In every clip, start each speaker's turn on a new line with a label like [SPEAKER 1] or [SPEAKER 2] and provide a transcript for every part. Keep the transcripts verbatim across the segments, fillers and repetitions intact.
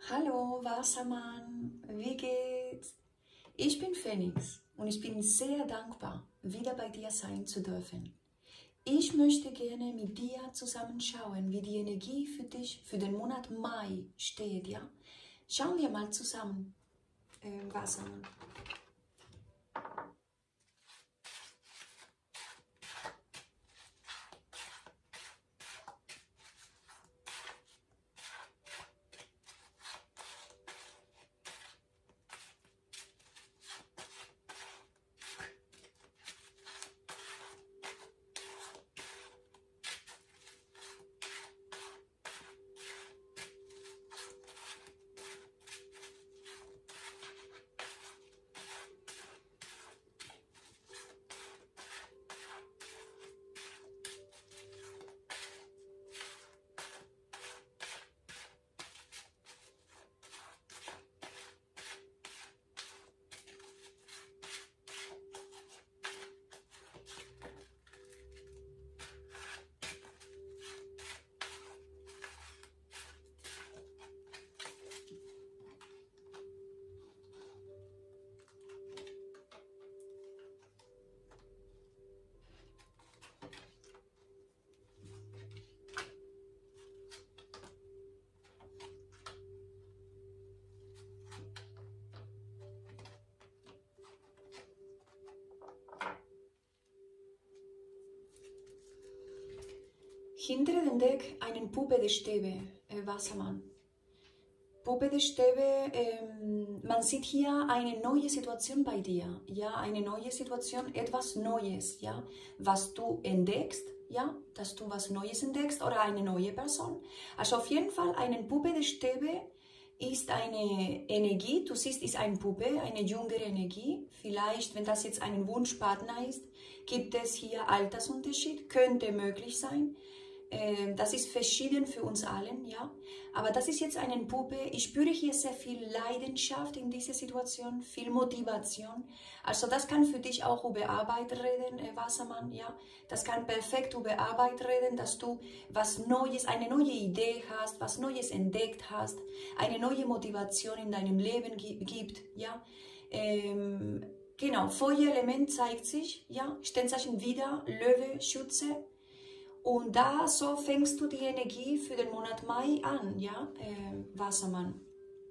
[SPEAKER 1] Hallo Wassermann, wie geht's? Ich bin Phoenix und ich bin sehr dankbar, wieder bei dir sein zu dürfen. Ich möchte gerne mit dir zusammen schauen, wie die Energie für dich für den Monat Mai steht. Ja? Schauen wir mal zusammen, äh, Wassermann. Hinter dem Deck einen Puppe der Stäbe, äh, Wassermann. Puppe der Stäbe, ähm, man sieht hier eine neue Situation bei dir, ja, eine neue Situation, etwas Neues, ja, was du entdeckst, ja, dass du was Neues entdeckst oder eine neue Person. Also auf jeden Fall, eine Puppe der Stäbe ist eine Energie, du siehst, ist eine Puppe, eine jüngere Energie. Vielleicht, wenn das jetzt ein Wunschpartner ist, gibt es hier Altersunterschied, könnte möglich sein. Das ist verschieden für uns allen, ja. Aber das ist jetzt eine Puppe. Ich spüre hier sehr viel Leidenschaft in dieser Situation, viel Motivation. Also das kann für dich auch über Arbeit reden, Wassermann, ja. Das kann perfekt über Arbeit reden, dass du was Neues, eine neue Idee hast, was Neues entdeckt hast, eine neue Motivation in deinem Leben gibt, ja. Ähm, genau, Feuerelement zeigt sich, ja. Sternzeichen wieder, Löwe, Schütze. Und da so fängst du die Energie für den Monat Mai an, ja, äh, Wassermann.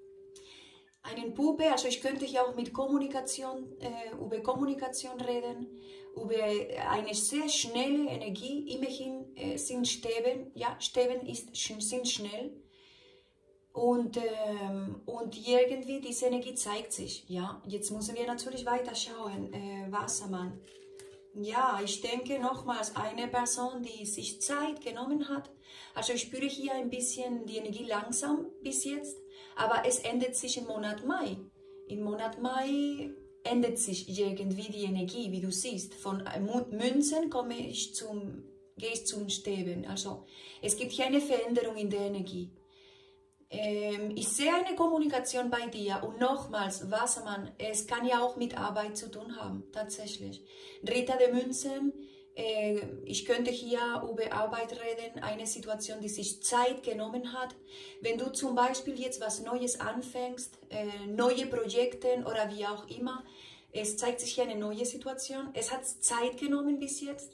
[SPEAKER 1] Einen Puppe, also ich könnte hier auch mit Kommunikation, äh, über Kommunikation reden, über eine sehr schnelle Energie. Immerhin äh, sind Stäben, ja, Stäben ist, sind schnell. Und, ähm, und irgendwie diese Energie zeigt sich, ja. Jetzt müssen wir natürlich weiter schauen, äh, Wassermann. Ja, ich denke nochmals, eine Person, die sich Zeit genommen hat. Also ich spüre hier ein bisschen die Energie langsam bis jetzt, aber es ändert sich im Monat Mai. Im Monat Mai ändert sich irgendwie die Energie, wie du siehst. Von Münzen komme ich zum, gehe ich zum Stäben. Also es gibt hier eine Veränderung in der Energie. Ähm, ich sehe eine Kommunikation bei dir und nochmals, Wassermann, es kann ja auch mit Arbeit zu tun haben, tatsächlich. Ritter der Münzen, äh, ich könnte hier über Arbeit reden, eine Situation, die sich Zeit genommen hat. Wenn du zum Beispiel jetzt was Neues anfängst, äh, neue Projekte oder wie auch immer, es zeigt sich hier eine neue Situation. Es hat Zeit genommen bis jetzt.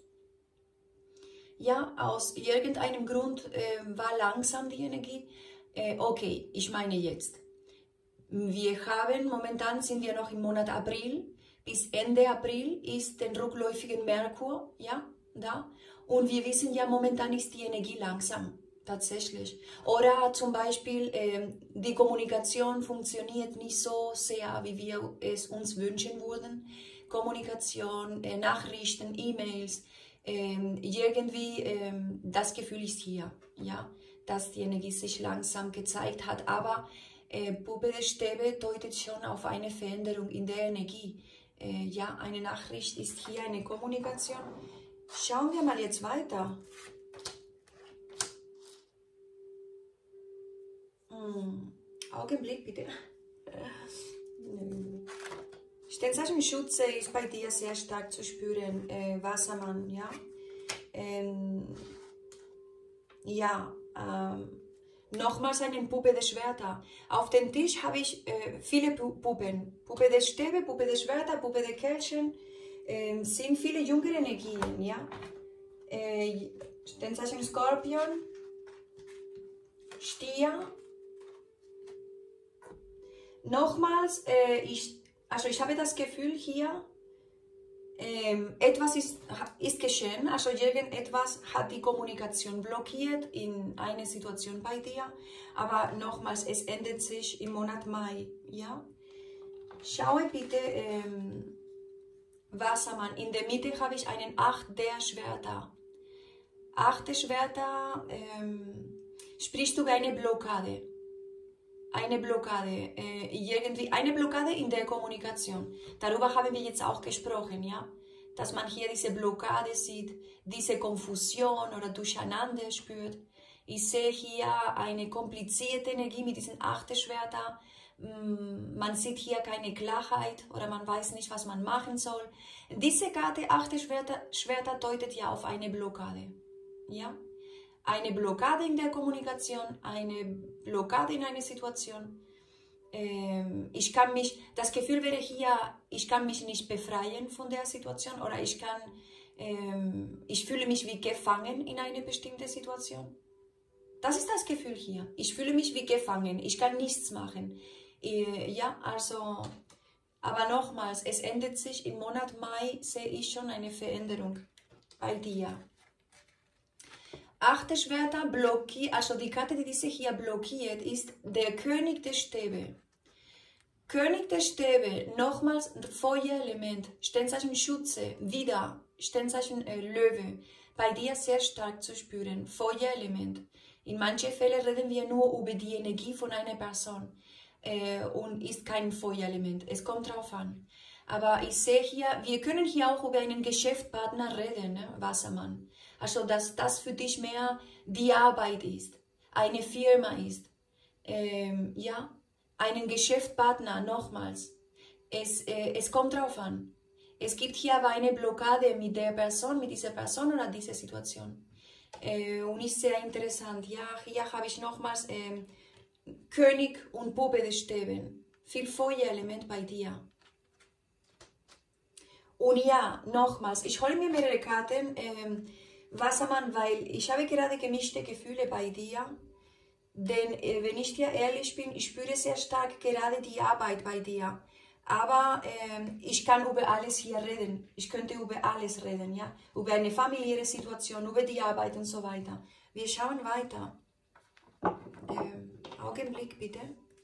[SPEAKER 1] Ja, aus irgendeinem Grund äh, war langsam die Energie. Okay, ich meine jetzt, wir haben, momentan sind wir noch im Monat April, bis Ende April ist der rückläufige Merkur, ja, da, und wir wissen ja, momentan ist die Energie langsam, tatsächlich. Oder zum Beispiel, äh, die Kommunikation funktioniert nicht so sehr, wie wir es uns wünschen würden. Kommunikation, äh, Nachrichten, E-Mails, äh, irgendwie, äh, das Gefühl ist hier, ja, dass die Energie sich langsam gezeigt hat, aber äh, Puppe der Stäbe deutet schon auf eine Veränderung in der Energie. Äh, ja, eine Nachricht ist hier eine Kommunikation. Schauen wir mal jetzt weiter. Hm. Augenblick bitte. Sternzeichen Schütze ist bei dir sehr stark zu spüren, äh, Wassermann, ja. Ähm, ja, ähm, Nochmals eine Puppe der Schwerter. Auf dem Tisch habe ich äh, viele Pu Puppen. Puppe der Stäbe, Puppe der Schwerter, Puppe der Kelchen. Äh, sind viele jüngere Energien, ja. Äh, Sternzeichen Skorpion, Stier. Nochmals, äh, ich, also ich habe das Gefühl hier, Ähm, etwas ist, ist geschehen, also irgendetwas hat die Kommunikation blockiert in einer Situation bei dir, aber nochmals, es ändert sich im Monat Mai, ja? Schaue bitte, ähm, Wassermann, in der Mitte habe ich einen Acht der Schwerter. Acht der Schwerter ähm, sprichst über eine Blockade. Eine Blockade, äh, irgendwie eine Blockade in der Kommunikation. Darüber haben wir jetzt auch gesprochen, ja? Dass man hier diese Blockade sieht, diese Konfusion oder Durcheinander spürt. Ich sehe hier eine komplizierte Energie mit diesen Achterschwertern. Man sieht hier keine Klarheit oder man weiß nicht, was man machen soll. Diese Karte Achterschwerter Schwerter deutet ja auf eine Blockade, ja? Eine Blockade in der Kommunikation, eine Blockade in einer Situation. Ähm, ich kann mich, das Gefühl wäre hier, ich kann mich nicht befreien von der Situation oder ich kann, ähm, ich fühle mich wie gefangen in eine bestimmte Situation. Das ist das Gefühl hier. Ich fühle mich wie gefangen, ich kann nichts machen. Äh, ja, also, aber nochmals, es ändert sich, im Monat Mai sehe ich schon eine Veränderung bei dir. Achte Schwerter blockiert, also die Karte, die diese hier blockiert, ist der König der Stäbe. König der Stäbe, nochmals Feuerelement, Sternzeichen Schütze, wieder Sternzeichen äh, Löwe, bei dir sehr stark zu spüren, Feuerelement. In manchen Fällen reden wir nur über die Energie von einer Person äh, und ist kein Feuerelement, es kommt drauf an. Aber ich sehe hier, wir können hier auch über einen Geschäftspartner reden, ne? Wassermann. Also, dass das für dich mehr die Arbeit ist, eine Firma ist, ähm, ja, einen Geschäftspartner, nochmals. Es, äh, es kommt drauf an. Es gibt hier aber eine Blockade mit der Person, mit dieser Person oder dieser Situation. Äh, und ist sehr interessant. Ja, hier habe ich nochmals äh, König und Puppe des Stäben. Viel Feuerelement bei dir. Und ja, nochmals, ich hole mir mehrere Karten, ähm, Wassermann, weil ich habe gerade gemischte Gefühle bei dir, denn äh, wenn ich dir ehrlich bin, ich spüre sehr stark gerade die Arbeit bei dir, aber ähm, ich kann über alles hier reden, ich könnte über alles reden, ja, über eine familiäre Situation, über die Arbeit und so weiter. Wir schauen weiter. Ähm, Augenblick bitte.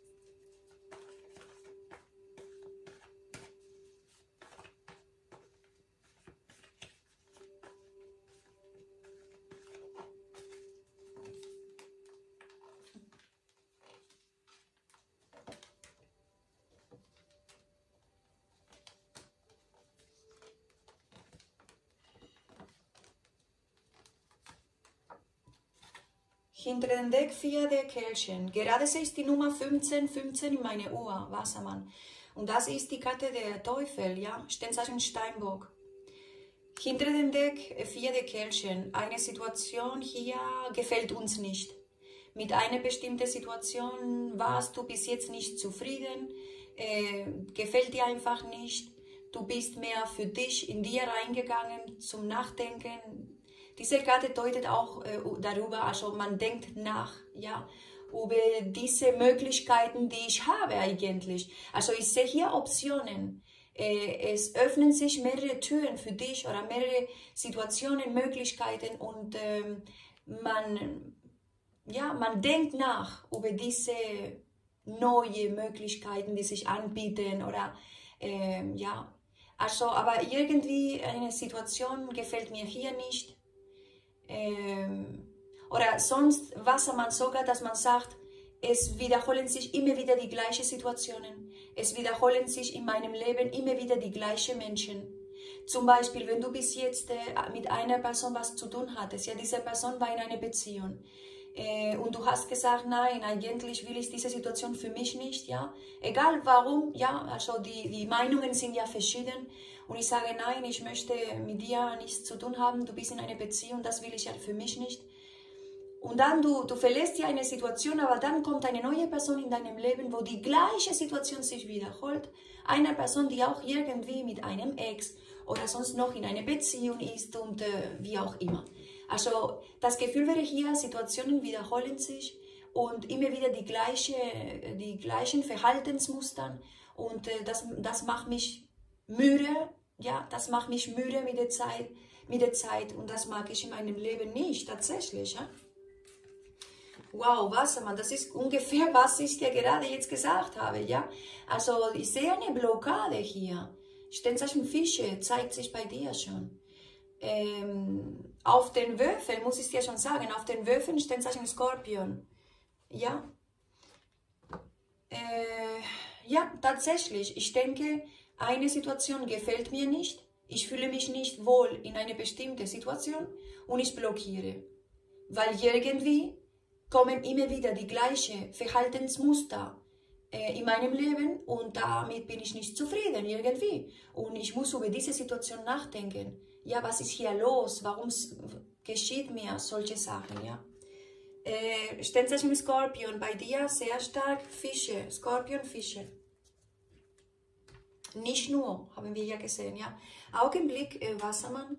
[SPEAKER 1] Hinter dem Deck vier der Kelchen. Gerade sehe ich die Nummer fünfzehn, fünfzehn in meine Uhr, Wassermann. Und das ist die Karte der Teufel, ja, Sternzeichen Steinbock. Hinter dem Deck vier der Kelchen. Eine Situation hier gefällt uns nicht. Mit einer bestimmten Situation warst du bis jetzt nicht zufrieden, äh, gefällt dir einfach nicht. Du bist mehr für dich in dir reingegangen, zum Nachdenken. Diese Karte deutet auch äh, darüber, also man denkt nach, ja, über diese Möglichkeiten, die ich habe eigentlich. Also ich sehe hier Optionen. Äh, es öffnen sich mehrere Türen für dich oder mehrere Situationen, Möglichkeiten und ähm, man, ja, man denkt nach über diese neuen Möglichkeiten, die sich anbieten oder ähm, ja. Also, aber irgendwie eine Situation gefällt mir hier nicht. Ähm, oder sonst Wassermann sogar, dass man sagt, es wiederholen sich immer wieder die gleichen Situationen. Es wiederholen sich in meinem Leben immer wieder die gleichen Menschen. Zum Beispiel, wenn du bis jetzt äh, mit einer Person was zu tun hattest, ja, diese Person war in einer Beziehung. Äh, und du hast gesagt, nein, eigentlich will ich diese Situation für mich nicht, ja. Egal warum, ja, also die, die Meinungen sind ja verschieden. Und ich sage, nein, ich möchte mit dir nichts zu tun haben, du bist in einer Beziehung, das will ich ja für mich nicht. Und dann du, du verlässt ja eine Situation, aber dann kommt eine neue Person in deinem Leben, wo die gleiche Situation sich wiederholt. Eine Person, die auch irgendwie mit einem Ex oder sonst noch in einer Beziehung ist und äh, wie auch immer. Also das Gefühl wäre hier, Situationen wiederholen sich und immer wieder die, gleiche, die gleichen Verhaltensmuster. Und äh, das, das macht mich müde, ja, das macht mich müde mit der Zeit, mit der Zeit und das mag ich in meinem Leben nicht, tatsächlich. Ja? Wow, Wassermann, das ist ungefähr, was ich dir gerade jetzt gesagt habe, ja. Also ich sehe eine Blockade hier. Sternzeichen Fische zeigt sich bei dir schon. Ähm, auf den Würfeln, muss ich dir schon sagen, auf den Würfeln Sternzeichen Skorpion. Ja. Äh, ja, tatsächlich. Ich denke, eine Situation gefällt mir nicht. Ich fühle mich nicht wohl in einer bestimmten Situation und ich blockiere. Weil irgendwie kommen immer wieder die gleichen Verhaltensmuster äh, in meinem Leben und damit bin ich nicht zufrieden irgendwie. Und ich muss über diese Situation nachdenken. Ja, was ist hier los? Warum geschieht mir solche Sachen? Ja? Äh, Sternzeichen Skorpion, bei dir sehr stark Fische, Skorpion, Fische. Nicht nur, haben wir ja gesehen. Ja? Augenblick, äh, Wassermann.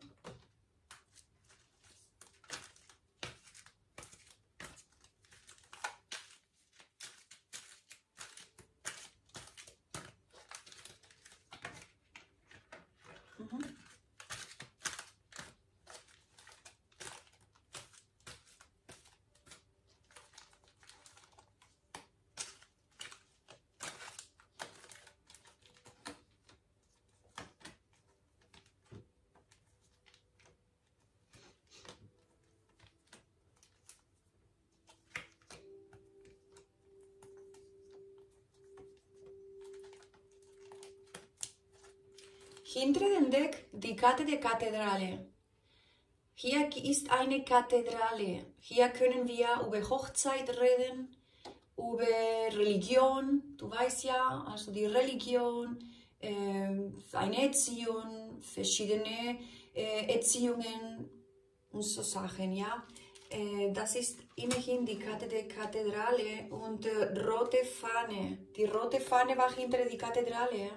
[SPEAKER 1] Hinter dem Deck die Karte der Kathedrale. Hier ist eine Kathedrale. Hier können wir über Hochzeit reden, über Religion. Du weißt ja, also die Religion, äh, eine Erziehung, verschiedene äh, Erziehungen und so Sachen, ja. Äh, das ist immerhin die Karte der Kathedrale und äh, rote Fahne. Die rote Fahne war hinter der Kathedrale, ja.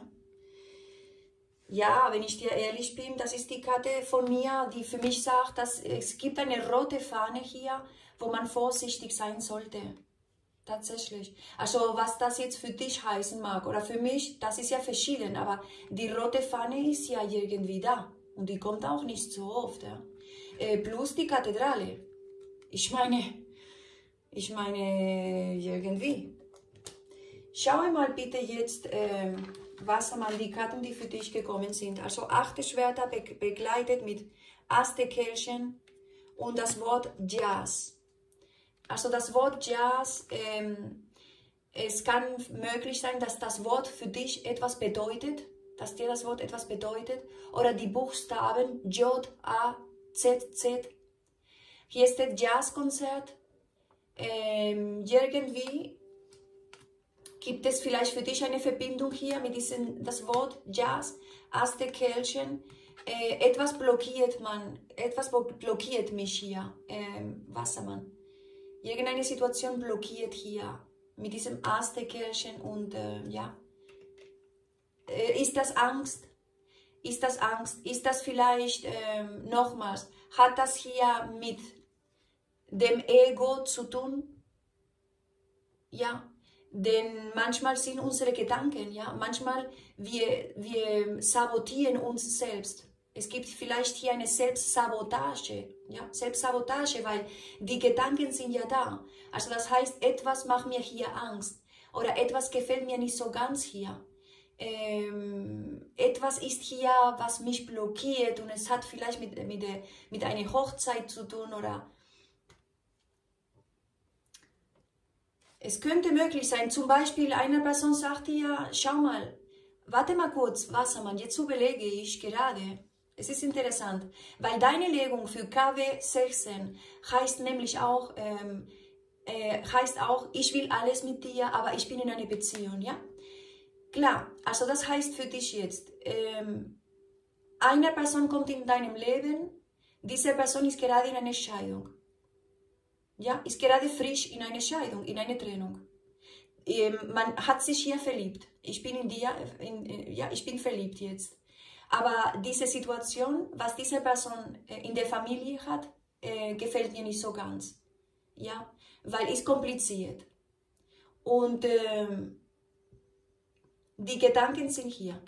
[SPEAKER 1] Ja, wenn ich dir ehrlich bin, das ist die Karte von mir, die für mich sagt, dass es gibt eine rote Fahne hier, wo man vorsichtig sein sollte. Tatsächlich. Also was das jetzt für dich heißen mag oder für mich, das ist ja verschieden, aber die rote Fahne ist ja irgendwie da und die kommt auch nicht so oft. Ja. Äh, plus die Kathedrale. Ich meine, ich meine irgendwie. Schau mal bitte jetzt, äh, Wassermann, die Karten, die für dich gekommen sind. Also achte Schwerter be begleitet mit Aste Kelchen und das Wort Jazz. Also das Wort Jazz, ähm, es kann möglich sein, dass das Wort für dich etwas bedeutet, dass dir das Wort etwas bedeutet. Oder die Buchstaben J, A, Z, Z. Hier ist das Jazzkonzert. Ähm, irgendwie gibt es vielleicht für dich eine Verbindung hier mit diesem das Wort Jazz, Aste Kelchen. Äh, etwas blockiert man, etwas blockiert mich hier, ähm, Wassermann. Irgendeine Situation blockiert hier mit diesem Aste Kelchen und äh, ja. Äh, ist das Angst? Ist das Angst? Ist das vielleicht, ähm, nochmals, hat das hier mit dem Ego zu tun? Ja. Denn manchmal sind unsere Gedanken, ja, manchmal wir, wir sabotieren uns selbst. Es gibt vielleicht hier eine Selbstsabotage, ja, Selbstsabotage, weil die Gedanken sind ja da. Also das heißt, etwas macht mir hier Angst oder etwas gefällt mir nicht so ganz hier. Ähm, etwas ist hier, was mich blockiert und es hat vielleicht mit, mit, der, mit einer Hochzeit zu tun oder es könnte möglich sein, zum Beispiel eine Person sagt dir, schau mal, warte mal kurz, Wassermann, jetzt überlege ich gerade, es ist interessant, weil deine Legung für K W sechzehn heißt nämlich auch, ähm, äh, heißt auch, ich will alles mit dir, aber ich bin in einer Beziehung, ja? Klar, also das heißt für dich jetzt, ähm, eine Person kommt in deinem Leben, diese Person ist gerade in einer Scheidung. Ja, ist gerade frisch in eine Scheidung, in eine Trennung. Ähm, man hat sich hier verliebt. Ich bin in dir, in, in, ja, ich bin verliebt jetzt. Aber diese Situation, was diese Person äh, in der Familie hat, äh, gefällt mir nicht so ganz. Ja, weil es kompliziert. Und ähm, die Gedanken sind hier.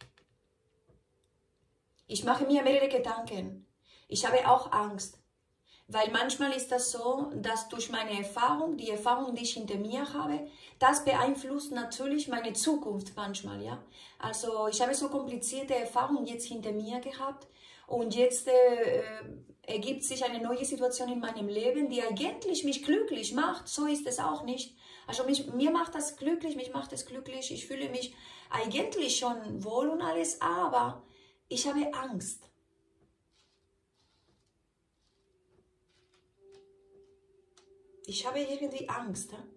[SPEAKER 1] Ich mache mir mehrere Gedanken. Ich habe auch Angst. Weil manchmal ist das so, dass durch meine Erfahrung, die Erfahrung, die ich hinter mir habe, das beeinflusst natürlich meine Zukunft manchmal, ja. Also ich habe so komplizierte Erfahrungen jetzt hinter mir gehabt und jetzt äh, ergibt sich eine neue Situation in meinem Leben, die eigentlich mich glücklich macht. So ist es auch nicht. Also mich, mir macht das glücklich, mich macht es glücklich. Ich fühle mich eigentlich schon wohl und alles, aber ich habe Angst. Ich habe irgendwie Angst. He?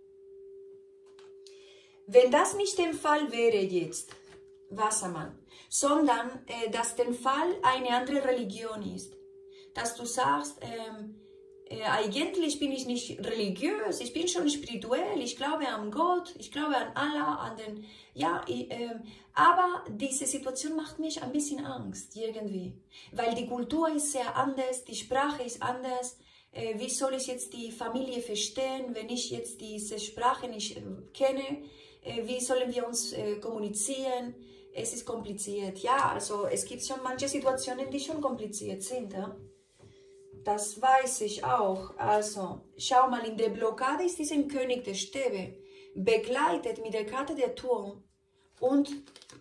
[SPEAKER 1] Wenn das nicht der Fall wäre jetzt, Wassermann, sondern äh, dass der Fall eine andere Religion ist, dass du sagst, ähm, äh, eigentlich bin ich nicht religiös, ich bin schon spirituell, ich glaube an Gott, ich glaube an Allah, an den, ja, ich, äh, aber diese Situation macht mich ein bisschen Angst irgendwie, weil die Kultur ist sehr anders, die Sprache ist anders. Wie soll ich jetzt die Familie verstehen, wenn ich jetzt diese Sprache nicht äh, kenne? Äh, wie sollen wir uns äh, kommunizieren? Es ist kompliziert. Ja, also es gibt schon manche Situationen, die schon kompliziert sind. Ja? Das weiß ich auch. Also, schau mal, in der Blockade ist dieser König der Stäbe, begleitet mit der Karte der Turm und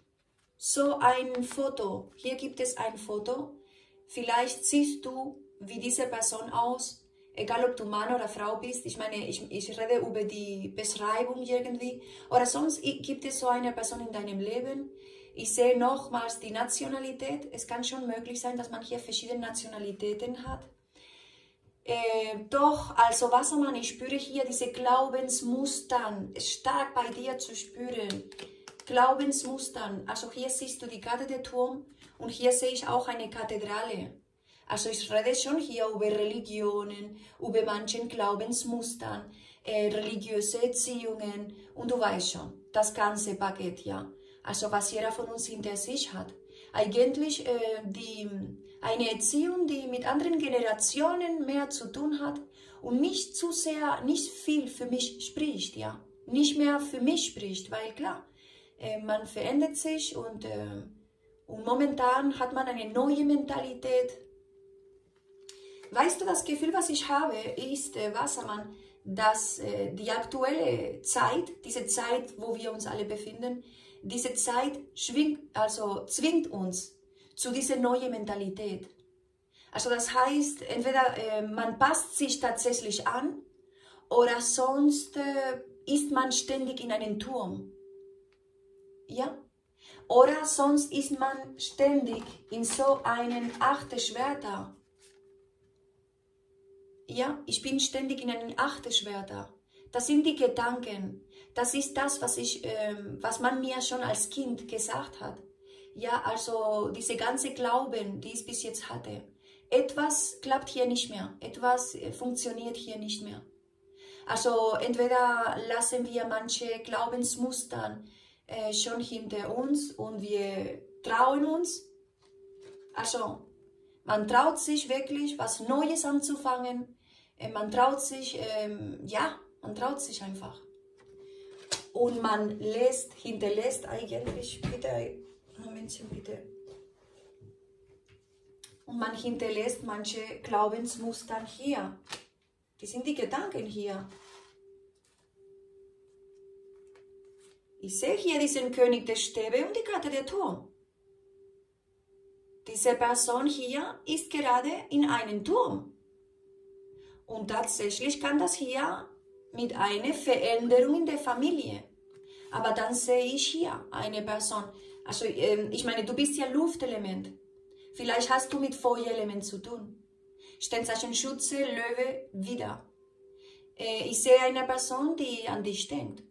[SPEAKER 1] so ein Foto. Hier gibt es ein Foto. Vielleicht siehst du, wie diese Person aus, egal ob du Mann oder Frau bist, ich meine, ich, ich rede über die Beschreibung irgendwie, oder sonst gibt es so eine Person in deinem Leben. Ich sehe nochmals die Nationalität, es kann schon möglich sein, dass man hier verschiedene Nationalitäten hat. Äh, doch, also Wassermann, ich spüre hier diese Glaubensmustern, stark bei dir zu spüren. Glaubensmustern, also hier siehst du die Karte der Turm und hier sehe ich auch eine Kathedrale. Also ich rede schon hier über Religionen, über manchen Glaubensmustern, äh, religiöse Erziehungen und du weißt schon, das ganze Paket, ja. Also was jeder von uns hinter sich hat. Eigentlich äh, die, eine Erziehung, die mit anderen Generationen mehr zu tun hat und nicht zu sehr, nicht viel für mich spricht, ja. Nicht mehr für mich spricht, weil klar, äh, man verändert sich und, äh, und momentan hat man eine neue Mentalität. Weißt du, das Gefühl, was ich habe, ist, äh, Wassermann, dass äh, die aktuelle Zeit, diese Zeit, wo wir uns alle befinden, diese Zeit schwingt, also zwingt uns zu dieser neuen Mentalität. Also das heißt, entweder äh, man passt sich tatsächlich an oder sonst äh, ist man ständig in einem Turm. Ja? Oder sonst ist man ständig in so einem achte Schwerter. Ja, ich bin ständig in einem achte Schwerter. Das sind die Gedanken. Das ist das, was, ich, ähm, was man mir schon als Kind gesagt hat. Ja, also diese ganze Glauben, die ich bis jetzt hatte. Etwas klappt hier nicht mehr. Etwas äh, funktioniert hier nicht mehr. Also entweder lassen wir manche Glaubensmuster äh, schon hinter uns und wir trauen uns. Also man traut sich wirklich, was Neues anzufangen. Äh, man traut sich, ähm, ja, man traut sich einfach. Und man lässt, hinterlässt eigentlich, bitte, Momentchen bitte. Und man hinterlässt manche Glaubensmuster hier. Die sind die Gedanken hier. Ich sehe hier diesen König der Stäbe und die Karte der Turm. Diese Person hier ist gerade in einem Turm. Und tatsächlich kann das hier mit einer Veränderung in der Familie. Aber dann sehe ich hier eine Person. Also ähm, ich meine, du bist ja Luftelement. Vielleicht hast du mit Feuerelement zu tun. Sternzeichen Schütze, Löwe, wieder. Äh, ich sehe eine Person, die an dich denkt.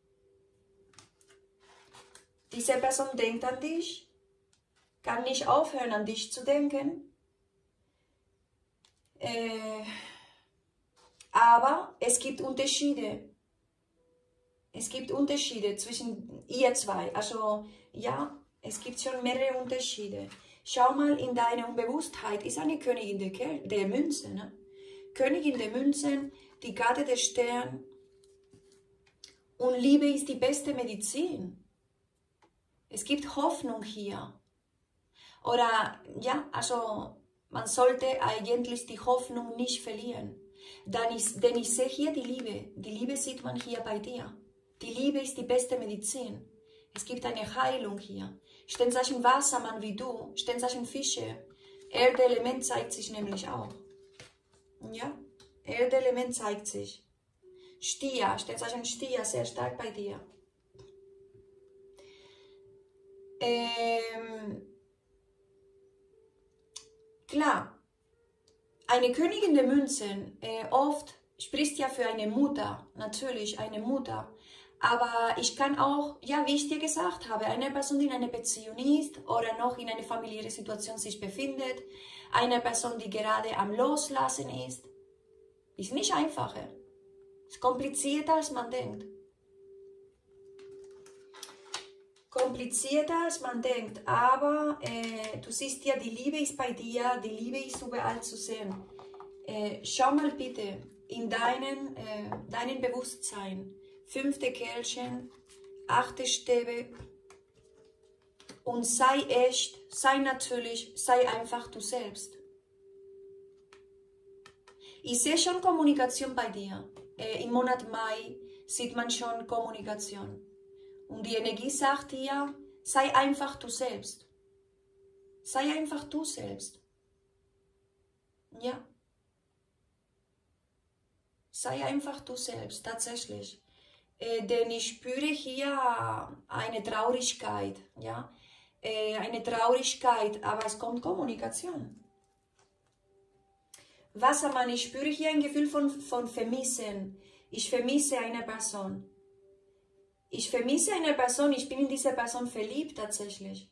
[SPEAKER 1] Diese Person denkt an dich, kann nicht aufhören, an dich zu denken. Äh, Aber es gibt Unterschiede. Es gibt Unterschiede zwischen ihr zwei. Also ja, es gibt schon mehrere Unterschiede. Schau mal in deine Unbewusstheit. Ist eine Königin der, Kel der Münzen. Ne? Königin der Münzen, die Karte der Stern. Und Liebe ist die beste Medizin. Es gibt Hoffnung hier. Oder ja, also man sollte eigentlich die Hoffnung nicht verlieren. Denn ich, denn ich sehe hier die Liebe. Die Liebe sieht man hier bei dir. Die Liebe ist die beste Medizin. Es gibt eine Heilung hier. Sternzeichen Wassermann wie du, Sternzeichen Fische. Erdeelement zeigt sich nämlich auch. Ja, Erdeelement zeigt sich. Stier, Sternzeichen Stier, sehr stark bei dir. Ähm, klar, eine Königin der Münzen, äh, oft spricht ja für eine Mutter, natürlich eine Mutter. Aber ich kann auch, ja, wie ich dir gesagt habe, eine Person, die in einer Beziehung ist oder noch in einer familiären Situation sich befindet, eine Person, die gerade am Loslassen ist, ist nicht einfacher. Ist komplizierter, als man denkt. Komplizierter, als man denkt, aber äh, du siehst ja, die Liebe ist bei dir, die Liebe ist überall zu sehen. Äh, schau mal bitte in deinen, äh, deinen Bewusstsein. Fünfte Kelchen, achte Stäbe und sei echt, sei natürlich, sei einfach du selbst. Ich sehe schon Kommunikation bei dir. Äh, Im Monat Mai sieht man schon Kommunikation. Und die Energie sagt dir, sei einfach du selbst. Sei einfach du selbst. Ja. Sei einfach du selbst, tatsächlich. Äh, denn ich spüre hier eine Traurigkeit, ja, äh, eine Traurigkeit, aber es kommt Kommunikation. Wassermann, ich spüre hier ein Gefühl von, von Vermissen. Ich vermisse eine Person. Ich vermisse eine Person, ich bin in diese Person verliebt tatsächlich.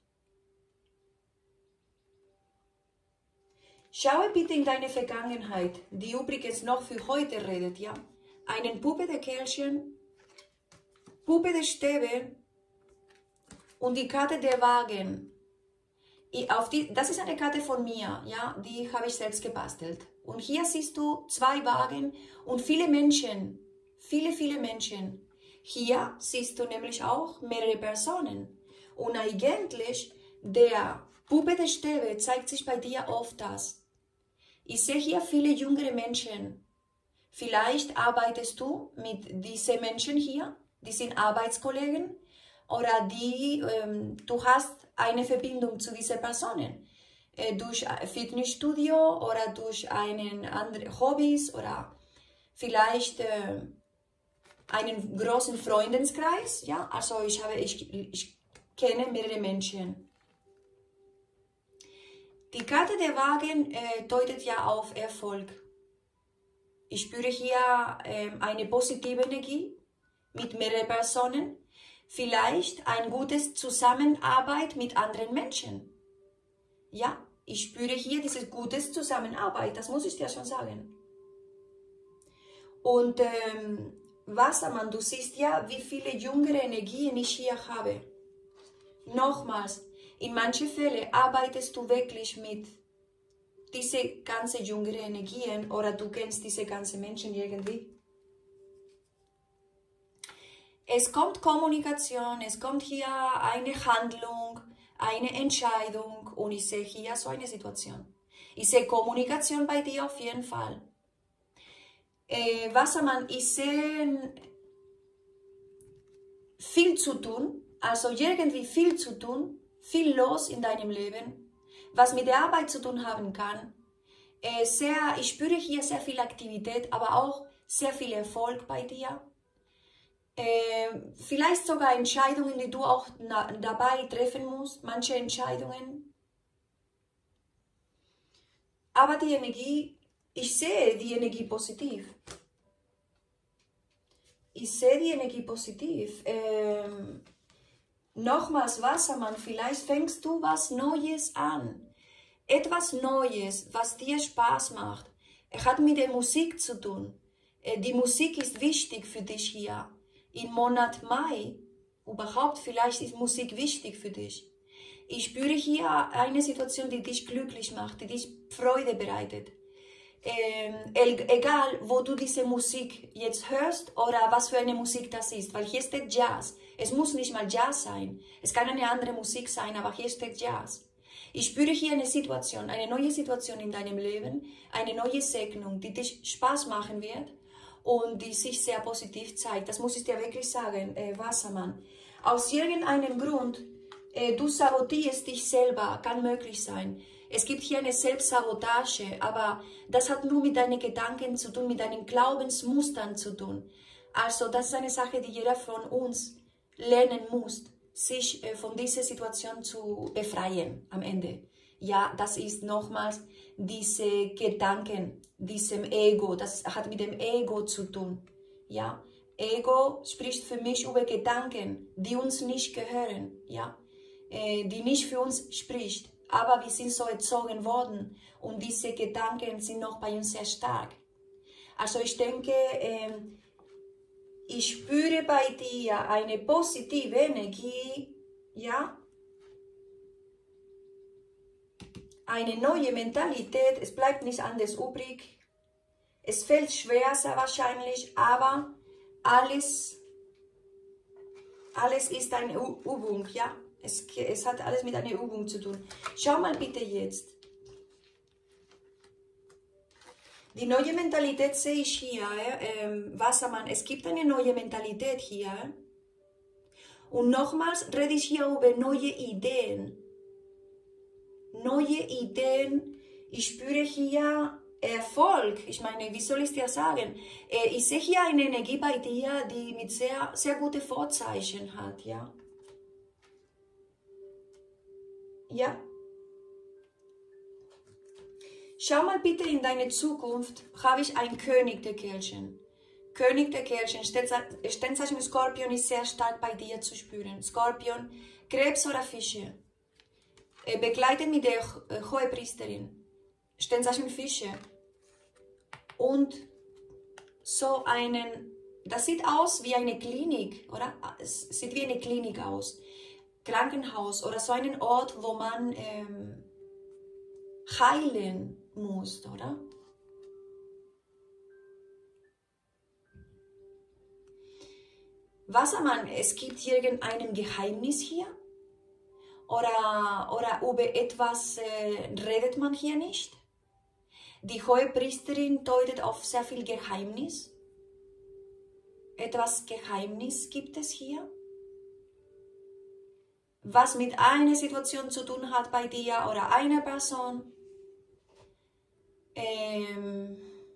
[SPEAKER 1] Schaue bitte in deine Vergangenheit, die übrigens noch für heute redet, ja. Einen Puppe der Kelchen, Puppe der Stäbe und die Karte der Wagen. Ich, auf die, das ist eine Karte von mir, ja, die habe ich selbst gebastelt. Und hier siehst du zwei Wagen und viele Menschen, viele, viele Menschen. Hier siehst du nämlich auch mehrere Personen. Und eigentlich, der Puppe der Stäbe zeigt sich bei dir oft das. Ich sehe hier viele jüngere Menschen. Vielleicht arbeitest du mit diesen Menschen hier, die sind Arbeitskollegen, oder die, ähm, du hast eine Verbindung zu diesen Personen. Äh, durch ein Fitnessstudio oder durch einen anderen Hobbys oder vielleicht äh, einen großen Freundeskreis. Ja? Also ich, habe, ich, ich kenne mehrere Menschen. Die Karte der Wagen äh, deutet ja auf Erfolg. Ich spüre hier äh, eine positive Energie mit mehreren Personen. Vielleicht eine gute Zusammenarbeit mit anderen Menschen. Ja, ich spüre hier diese gute Zusammenarbeit, das muss ich dir schon sagen. Und ähm, Wassermann, du siehst ja, wie viele jüngere Energien ich hier habe. Nochmals, in manchen Fällen arbeitest du wirklich mit diesen ganzen jüngeren Energien oder du kennst diese ganzen Menschen irgendwie. Es kommt Kommunikation, es kommt hier eine Handlung, eine Entscheidung und ich sehe hier so eine Situation. Ich sehe Kommunikation bei dir auf jeden Fall. Äh, Wassermann, ich sehe viel zu tun, also irgendwie viel zu tun, viel los in deinem Leben, was mit der Arbeit zu tun haben kann. Äh, sehr, ich spüre hier sehr viel Aktivität, aber auch sehr viel Erfolg bei dir. Äh, vielleicht sogar Entscheidungen, die du auch na, dabei treffen musst, manche Entscheidungen. Aber die Energie, ich sehe die Energie positiv. Ich sehe die Energie positiv. Ähm, nochmals, Wassermann, vielleicht fängst du was Neues an. Etwas Neues, was dir Spaß macht. Es hat mit der Musik zu tun. Äh, die Musik ist wichtig für dich hier. Im Monat Mai, überhaupt vielleicht ist Musik wichtig für dich. Ich spüre hier eine Situation, die dich glücklich macht, die dich Freude bereitet. Ähm, egal, wo du diese Musik jetzt hörst oder was für eine Musik das ist, weil hier steht Jazz. Es muss nicht mal Jazz sein, es kann eine andere Musik sein, aber hier steht Jazz. Ich spüre hier eine Situation, eine neue Situation in deinem Leben, eine neue Segnung, die dich Spaß machen wird und die sich sehr positiv zeigt. Das muss ich dir wirklich sagen, äh, Wassermann. Aus irgendeinem Grund, äh, du sabotierst dich selber, kann möglich sein. Es gibt hier eine Selbstsabotage, aber das hat nur mit deinen Gedanken zu tun, mit deinen Glaubensmustern zu tun. Also das ist eine Sache, die jeder von uns lernen muss, sich äh, von dieser Situation zu befreien am Ende. Ja, das ist nochmals diese Gedanken, diesem Ego, das hat mit dem Ego zu tun. Ja, Ego spricht für mich über Gedanken, die uns nicht gehören, ja, äh, die nicht für uns spricht. Aber wir sind so erzogen worden und diese Gedanken sind noch bei uns sehr stark. Also ich denke, äh, ich spüre bei dir eine positive Energie, ja, eine neue Mentalität, es bleibt nichts anderes übrig. Es fällt schwer, sehr wahrscheinlich, aber alles, alles ist eine Übung, ja. Es, es hat alles mit einer Übung zu tun. Schau mal bitte jetzt. Die neue Mentalität sehe ich hier, äh, Wassermann, es gibt eine neue Mentalität hier. Und nochmals rede ich hier über neue Ideen. Neue Ideen, ich spüre hier Erfolg. Ich meine, wie soll ich dir sagen? Äh, ich sehe hier eine Energie bei dir, die mit sehr, sehr guten Vorzeichen hat, ja. Ja. Schau mal bitte in deine Zukunft, habe ich einen König der Kelchen. König der Kelchen, Sternzeichen Skorpion ist sehr stark bei dir zu spüren. Skorpion, Krebs oder Fische. Begleitet mit der Hohepriesterin. Sternzeichen Fische. Und so einen, das sieht aus wie eine Klinik, oder? Es sieht wie eine Klinik aus. Krankenhaus oder so einen Ort, wo man ähm, heilen muss, oder? Wassermann, es gibt irgendein Geheimnis hier? Oder, oder über etwas äh, redet man hier nicht? Die Hohepriesterin deutet auf sehr viel Geheimnis. Etwas Geheimnis gibt es hier? Was mit einer Situation zu tun hat bei dir oder einer Person. Ähm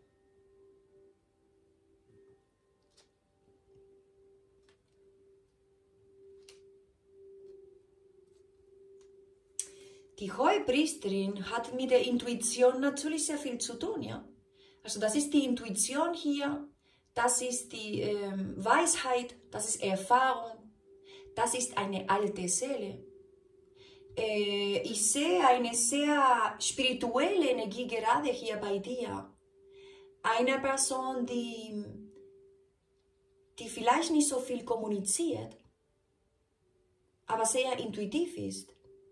[SPEAKER 1] Die Hohepriesterin hat mit der Intuition natürlich sehr viel zu tun, ja. Also das ist die Intuition hier, das ist die ähm, Weisheit, das ist Erfahrung. Das ist eine alte Seele. Äh, ich sehe eine sehr spirituelle Energie gerade hier bei dir. Eine Person, die, die vielleicht nicht so viel kommuniziert, aber sehr intuitiv ist.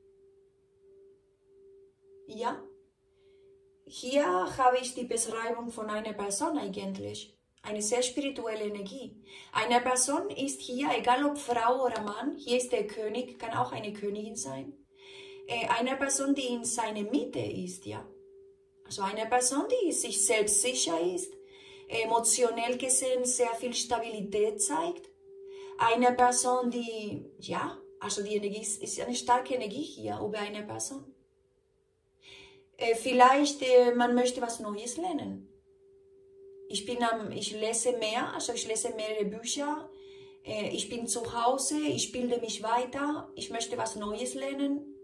[SPEAKER 1] Ja, hier habe ich die Beschreibung von einer Person eigentlich. Eine sehr spirituelle Energie. Eine Person ist hier, egal ob Frau oder Mann, hier ist der König, kann auch eine Königin sein. Äh, eine Person, die in seiner Mitte ist, ja. Also eine Person, die sich selbst sicher ist, emotionell gesehen sehr viel Stabilität zeigt. Eine Person, die, ja, also die Energie ist, ist eine starke Energie hier über eine Person. Äh, vielleicht, äh, man möchte was Neues lernen. Ich, bin am, ich lese mehr, also ich lese mehrere Bücher, äh, ich bin zu Hause, ich bilde mich weiter, ich möchte was Neues lernen.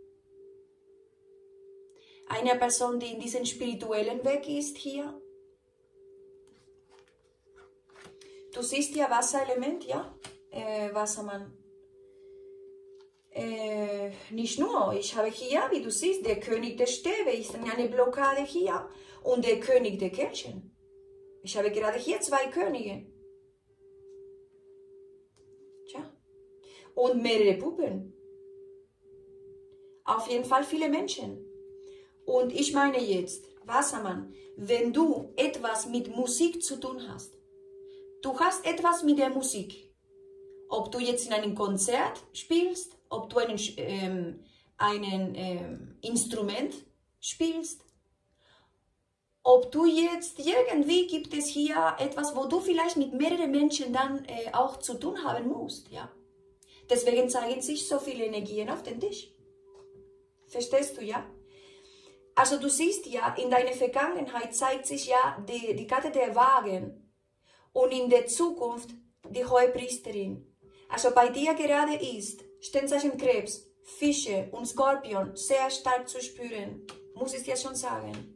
[SPEAKER 1] Eine Person, die in diesem spirituellen Weg ist hier. Du siehst ja Wasserelement, ja, äh, Wassermann. Äh, nicht nur, ich habe hier, wie du siehst, der König der Stäbe ist eine Blockade hier und der König der Kelchen. Ich habe gerade hier zwei Könige. Tja. Und mehrere Puppen. Auf jeden Fall viele Menschen. Und ich meine jetzt, Wassermann, wenn du etwas mit Musik zu tun hast, du hast etwas mit der Musik. Ob du jetzt in einem Konzert spielst, ob du einen, ähm, einen ähm, Instrument spielst, ob du jetzt irgendwie gibt es hier etwas, wo du vielleicht mit mehreren Menschen dann äh, auch zu tun haben musst, ja. Deswegen zeigen sich so viele Energien auf den Tisch. Verstehst du, ja? Also du siehst ja, in deiner Vergangenheit zeigt sich ja die, die Karte der Wagen und in der Zukunft die Hohepriesterin. Also bei dir gerade ist Sternzeichen Krebs, Fische und Skorpion sehr stark zu spüren, muss ich dir schon sagen.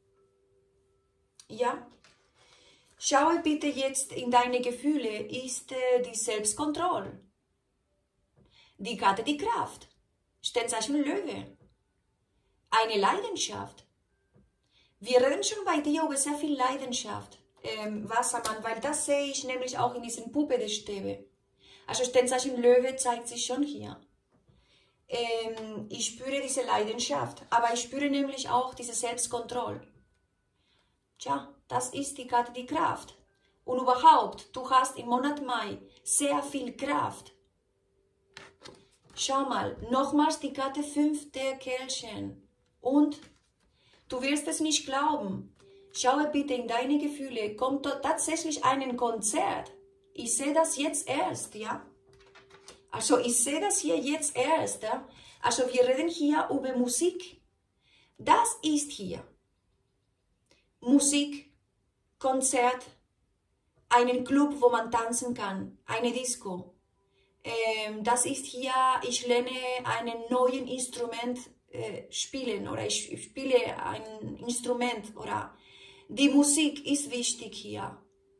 [SPEAKER 1] Ja? Schaue bitte jetzt in deine Gefühle, ist äh, die Selbstkontrolle. Die Karte die Kraft, Sternzeichen Löwe. Eine Leidenschaft. Wir reden schon bei dir über sehr viel Leidenschaft, ähm, Wassermann, weil das sehe ich nämlich auch in diesen Puppe der Stäbe. Also Sternzeichen Löwe zeigt sich schon hier. Ähm, ich spüre diese Leidenschaft, aber ich spüre nämlich auch diese Selbstkontrolle. Tja, das ist die Karte die Kraft. Und überhaupt, du hast im Monat Mai sehr viel Kraft. Schau mal, nochmals die Karte fünf der Kelchen. Und du wirst es nicht glauben. Schaue bitte in deine Gefühle. Kommt dort tatsächlich ein Konzert? Ich sehe das jetzt erst, ja? Also ich sehe das hier jetzt erst, ja? Also wir reden hier über Musik. Das ist hier Musik, Konzert, einen Club, wo man tanzen kann, eine Disco. Ähm, das ist hier, ich lerne einen neuen Instrument äh, spielen oder ich, ich spiele ein Instrument oder die Musik ist wichtig hier.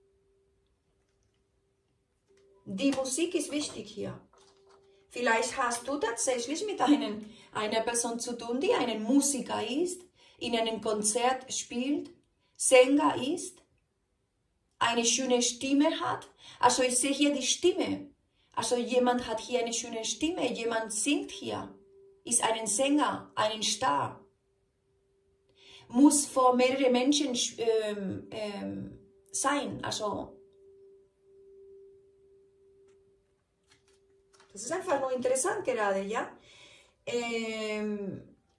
[SPEAKER 1] Die Musik ist wichtig hier. Vielleicht hast du tatsächlich mit einem, einer Person zu tun, die ein Musiker ist, in einem Konzert spielt, Sänger ist, eine schöne Stimme hat. Also ich sehe hier die Stimme. Also jemand hat hier eine schöne Stimme, jemand singt hier, ist ein Sänger, ein Star. Muss vor mehreren Menschen ähm, ähm, sein, also das ist einfach nur interessant gerade, ja. Ähm,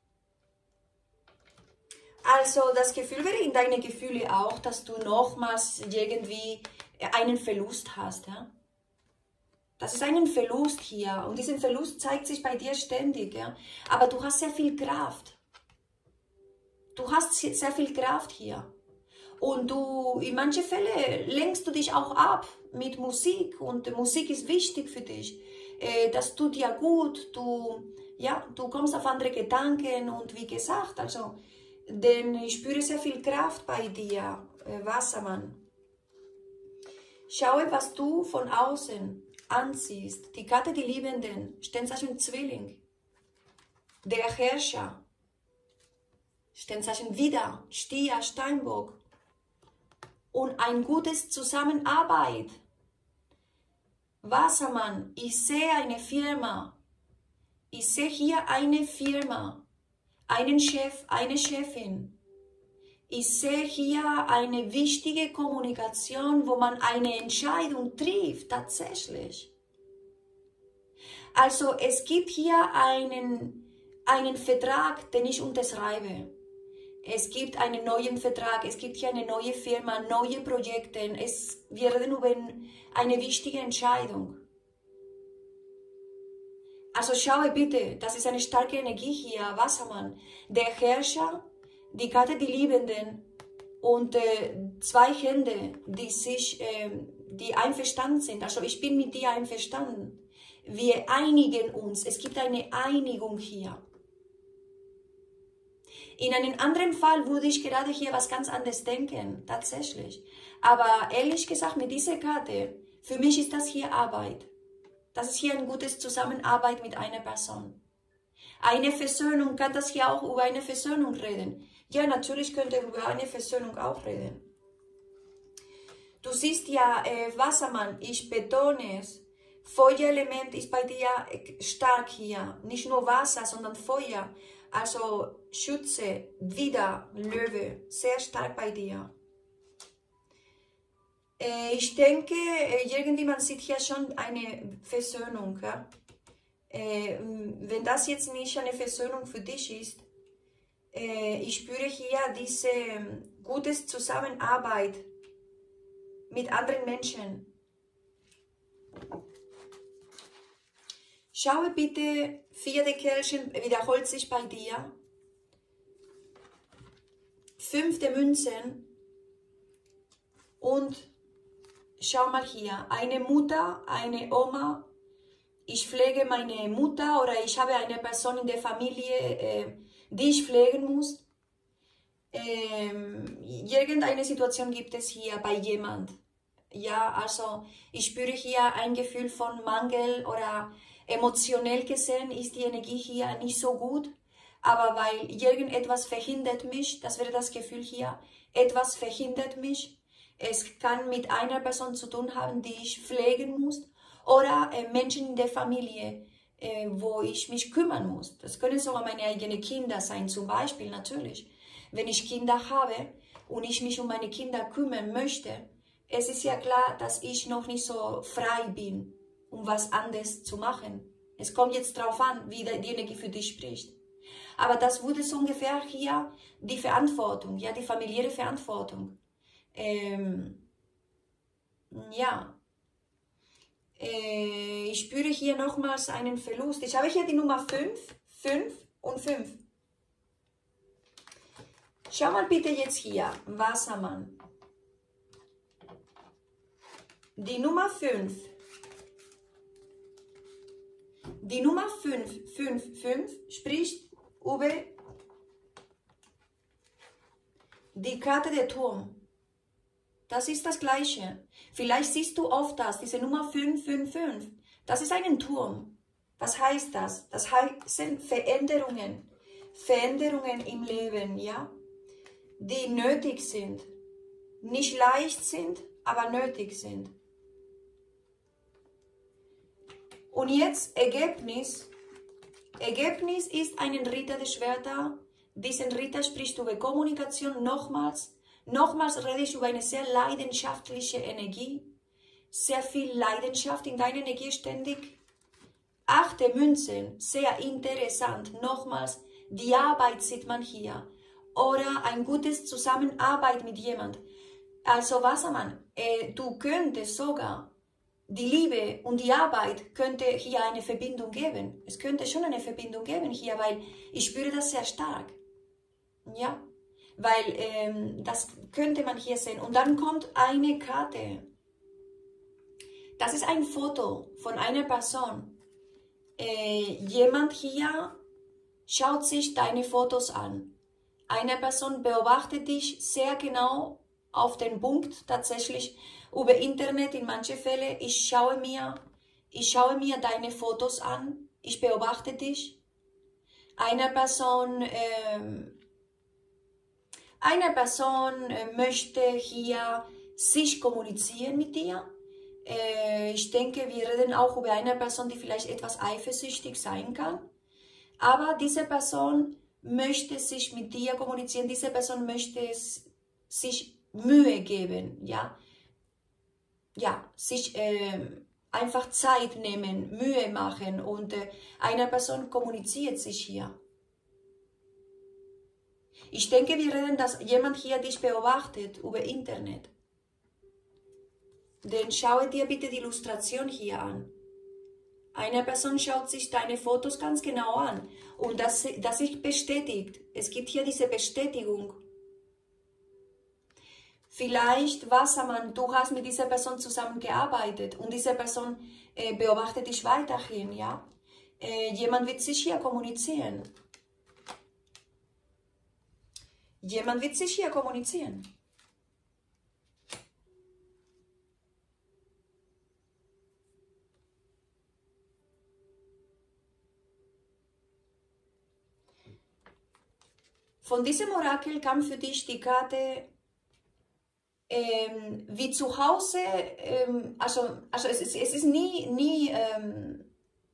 [SPEAKER 1] also das Gefühl wäre in deinen Gefühlen auch, dass du nochmals irgendwie einen Verlust hast, ja. Das ist ein Verlust hier und dieser Verlust zeigt sich bei dir ständig, ja. Aber du hast sehr viel Kraft. Du hast sehr viel Kraft hier. Und du, in manchen Fällen lenkst du dich auch ab mit Musik und Musik ist wichtig für dich. Das tut dir gut, du, ja, du kommst auf andere Gedanken und wie gesagt, also, denn ich spüre sehr viel Kraft bei dir, Wassermann. Schaue, was du von außen anziehst. Die Karte die Liebenden, Sternzeichen Zwilling, der Herrscher, Sternzeichen Widder, Stier, Steinbock und ein gutes Zusammenarbeit. Wassermann, ich sehe eine Firma. Ich sehe hier eine Firma, einen Chef, eine Chefin. Ich sehe hier eine wichtige Kommunikation, wo man eine Entscheidung trifft, tatsächlich. Also es gibt hier einen, einen Vertrag, den ich unterschreibe. Es gibt einen neuen Vertrag, es gibt hier eine neue Firma, neue Projekte. Es, wir reden über eine wichtige Entscheidung. Also schaue bitte, das ist eine starke Energie hier, Wassermann. Der Herrscher, die Karte die Liebenden und äh, zwei Hände, die sich, äh, die einverstanden sind. Also ich bin mit dir einverstanden. Wir einigen uns, es gibt eine Einigung hier. In einem anderen Fall würde ich gerade hier was ganz anderes denken, tatsächlich. Aber ehrlich gesagt, mit dieser Karte, für mich ist das hier Arbeit. Das ist hier ein gutes Zusammenarbeit mit einer Person. Eine Versöhnung, kann das hier auch über eine Versöhnung reden? Ja, natürlich könnte über eine Versöhnung auch reden. Du siehst ja, äh, Wassermann, ich betone es, Feuerelement ist bei dir stark hier. Nicht nur Wasser, sondern Feuer. Also Schütze, wieder Löwe, sehr stark bei dir. Äh, ich denke, äh, irgendwie man sieht hier schon eine Versöhnung. Ja? Äh, wenn das jetzt nicht eine Versöhnung für dich ist, äh, ich spüre hier diese äh, gute Zusammenarbeit mit anderen Menschen. Schaue bitte, vierte Kelchen wiederholt sich bei dir. Fünfte Münzen. Und schau mal hier, eine Mutter, eine Oma. Ich pflege meine Mutter oder ich habe eine Person in der Familie, äh, die ich pflegen muss. Ähm, irgendeine Situation gibt es hier bei jemand. Ja, also ich spüre hier ein Gefühl von Mangel oder emotionell gesehen ist die Energie hier nicht so gut. Aber weil irgendetwas verhindert mich, das wäre das Gefühl hier, etwas verhindert mich. Es kann mit einer Person zu tun haben, die ich pflegen muss. Oder äh, Menschen in der Familie, äh, wo ich mich kümmern muss. Das können sogar meine eigenen Kinder sein, zum Beispiel natürlich. Wenn ich Kinder habe und ich mich um meine Kinder kümmern möchte, es ist ja klar, dass ich noch nicht so frei bin, um was anderes zu machen. Es kommt jetzt darauf an, wie die Energie für dich spricht. Aber das wurde so ungefähr hier die Verantwortung, ja, die familiäre Verantwortung. Ähm, ja, äh, ich spüre hier nochmals einen Verlust. Ich habe hier die Nummer fünf, fünf und fünf. Schau mal bitte jetzt hier, Wassermann. Die Nummer fünf. Die Nummer fünf, fünf, fünf spricht über die Karte der Turm. Das ist das Gleiche. Vielleicht siehst du oft das, diese Nummer fünf, fünf, fünf. Das ist ein Turm. Was heißt das? Das heißen Veränderungen. Veränderungen im Leben, ja? Die nötig sind. Nicht leicht sind, aber nötig sind. Und jetzt Ergebnis. Ergebnis ist ein Ritter der Schwerter. Diesen Ritter spricht über Kommunikation nochmals. Nochmals rede ich über eine sehr leidenschaftliche Energie. Sehr viel Leidenschaft in deiner Energie ständig. Achte Münzen, sehr interessant. Nochmals, die Arbeit sieht man hier. Oder ein gutes Zusammenarbeit mit jemand. Also Wassermann, äh, du könntest sogar, die Liebe und die Arbeit könnte hier eine Verbindung geben. Es könnte schon eine Verbindung geben hier, weil ich spüre das sehr stark. Ja, weil ähm, das könnte man hier sehen. Und dann kommt eine Karte. Das ist ein Foto von einer Person. Äh, jemand hier schaut sich deine Fotos an. Eine Person beobachtet dich sehr genau auf den Punkt, tatsächlich über Internet in manchen Fällen. Ich schaue mir, ich schaue mir deine Fotos an, ich beobachte dich. Eine Person, äh, eine Person äh, möchte hier sich kommunizieren mit dir. Äh, ich denke, wir reden auch über eine Person, die vielleicht etwas eifersüchtig sein kann. Aber diese Person möchte sich mit dir kommunizieren, diese Person möchte sich Mühe geben, ja, ja, sich äh, einfach Zeit nehmen, Mühe machen und äh, eine Person kommuniziert sich hier. Ich denke, wir reden, dass jemand hier dich beobachtet über Internet. Dann schaue dir bitte die Illustration hier an. Eine Person schaut sich deine Fotos ganz genau an und das, das sich bestätigt. Es gibt hier diese Bestätigung. Vielleicht, Wassermann, du hast mit dieser Person zusammengearbeitet und diese Person äh, beobachtet dich weiterhin, ja? Äh, jemand wird sich hier kommunizieren. Jemand wird sich hier kommunizieren. Von diesem Orakel kam für dich die Karte ähm, wie zu Hause, ähm, also, also es, ist, es ist nie, nie ähm,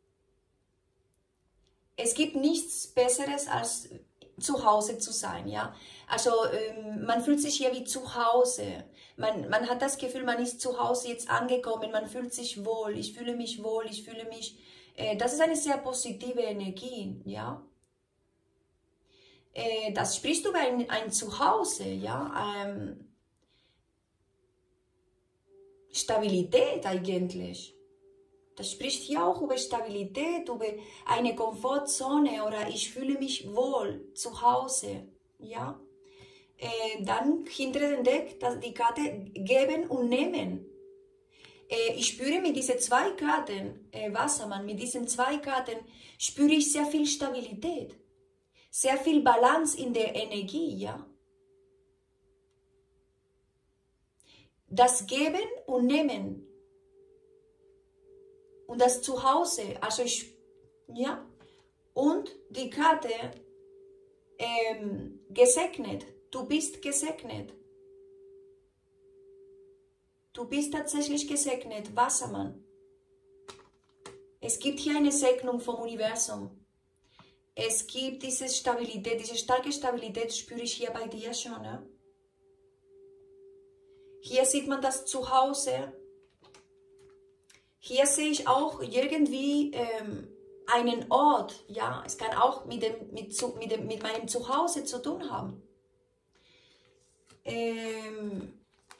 [SPEAKER 1] es gibt nichts Besseres als zu Hause zu sein, ja. Also ähm, man fühlt sich hier wie zu Hause. Man, man hat das Gefühl, man ist zu Hause jetzt angekommen, man fühlt sich wohl, ich fühle mich wohl, ich fühle mich, äh, das ist eine sehr positive Energie, ja. Äh, das sprichst du über ein, ein Zuhause, ja. Ähm, Stabilität eigentlich. Das spricht hier auch über Stabilität, über eine Komfortzone oder ich fühle mich wohl zu Hause. Ja? Äh, dann hinter dem Deck dass die Karte geben und nehmen. Äh, ich spüre mit diesen zwei Karten, äh, Wassermann, mit diesen zwei Karten spüre ich sehr viel Stabilität, sehr viel Balance in der Energie. Ja? Das Geben und Nehmen. Und das Zuhause, also ich, ja, und die Karte, ähm, gesegnet, du bist gesegnet. Du bist tatsächlich gesegnet, Wassermann. Es gibt hier eine Segnung vom Universum. Es gibt diese Stabilität, diese starke Stabilität spüre ich hier bei dir schon. Ne? Hier sieht man das Zuhause. Hier sehe ich auch irgendwie ähm, einen Ort, ja, es kann auch mit, dem, mit, mit, dem, mit meinem Zuhause zu tun haben. Ähm,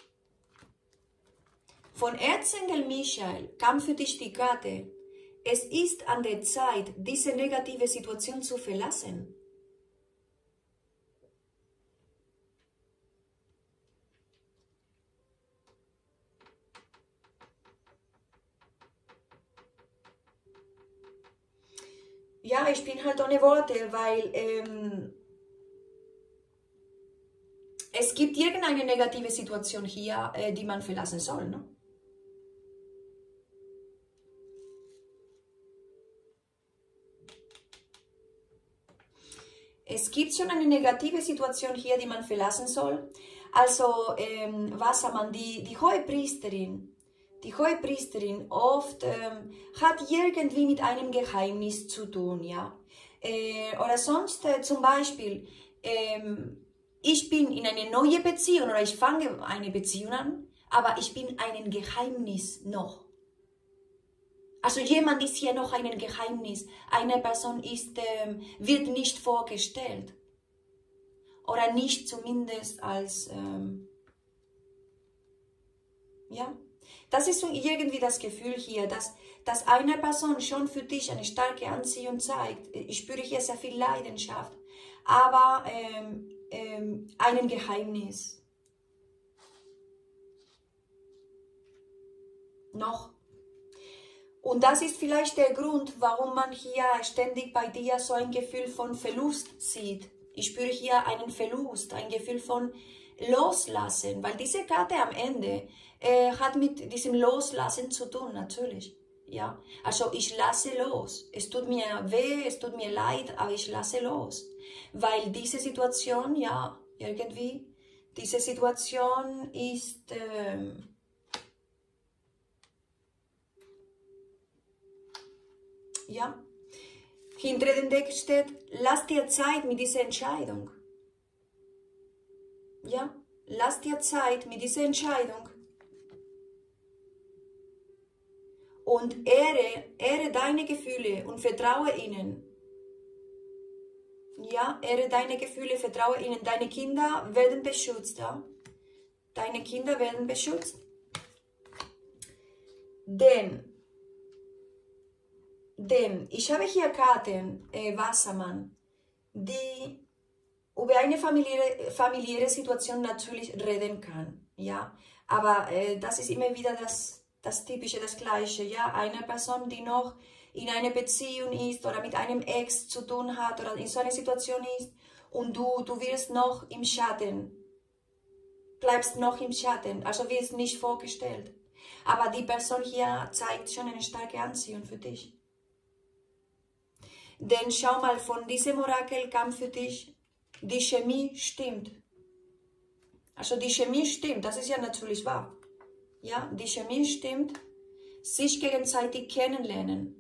[SPEAKER 1] von Erzengel Michael kam für dich die Karte, es ist an der Zeit, diese negative Situation zu verlassen. Ja, ich bin halt ohne Worte, weil ähm, es gibt irgendeine negative Situation hier, äh, die man verlassen soll. Ne? Es gibt schon eine negative Situation hier, die man verlassen soll. Also, ähm, Wassermann, die, die Hohepriesterin, die Hohepriesterin oft ähm, hat irgendwie mit einem Geheimnis zu tun, ja. Äh, oder sonst äh, zum Beispiel, ähm, ich bin in eine neue Beziehung oder ich fange eine Beziehung an, aber ich bin ein Geheimnis noch. Also jemand ist hier noch ein Geheimnis. Eine Person ist, ähm, wird nicht vorgestellt. Oder nicht zumindest als, ähm, ja. Das ist so irgendwie das Gefühl hier, dass, dass eine Person schon für dich eine starke Anziehung zeigt. Ich spüre hier sehr viel Leidenschaft, aber ähm, ähm, ein Geheimnis. Noch. Und das ist vielleicht der Grund, warum man hier ständig bei dir so ein Gefühl von Verlust sieht. Ich spüre hier einen Verlust, ein Gefühl von Loslassen, weil diese Karte am Ende äh, hat mit diesem Loslassen zu tun, natürlich. Ja? Also ich lasse los. Es tut mir weh, es tut mir leid, aber ich lasse los. Weil diese Situation, ja, irgendwie, diese Situation ist... Ähm, Ja, hinter dem Deck steht, lass dir Zeit mit dieser Entscheidung. Ja, lass dir Zeit mit dieser Entscheidung. Und ehre, ehre deine Gefühle und vertraue ihnen. Ja, ehre deine Gefühle, vertraue ihnen. Deine Kinder werden beschützt. Ja? Deine Kinder werden beschützt. Denn... Denn ich habe hier Karten, äh, Wassermann, die über eine familiäre, familiäre Situation natürlich reden kann. Ja? Aber äh, das ist immer wieder das, das Typische, das Gleiche. Ja? Eine Person, die noch in einer Beziehung ist oder mit einem Ex zu tun hat oder in so einer Situation ist und du, du wirst noch im Schatten, bleibst noch im Schatten, also wirst nicht vorgestellt. Aber die Person hier zeigt schon eine starke Anziehung für dich. Denn schau mal, von diesem Orakel kam für dich, die Chemie stimmt. Also die Chemie stimmt, das ist ja natürlich wahr. Ja, die Chemie stimmt. Sich gegenseitig kennenlernen.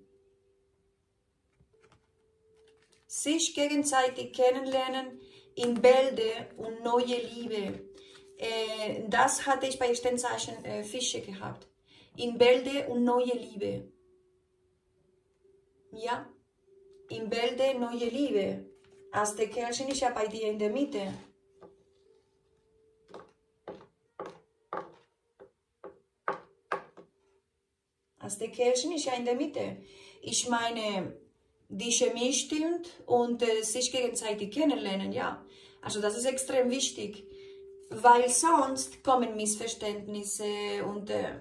[SPEAKER 1] Sich gegenseitig kennenlernen in Bälde und neue Liebe. Äh, das hatte ich bei Sternzeichen äh, Fische gehabt. In Bälde und neue Liebe. Ja, in Bälde neue Liebe. Erste Kerlchen ist ja bei dir in der Mitte. Erste Kerlchen ist ja in der Mitte. Ich meine, die Chemie stimmt und äh, sich gegenseitig kennenlernen, ja. Also das ist extrem wichtig, weil sonst kommen Missverständnisse und äh,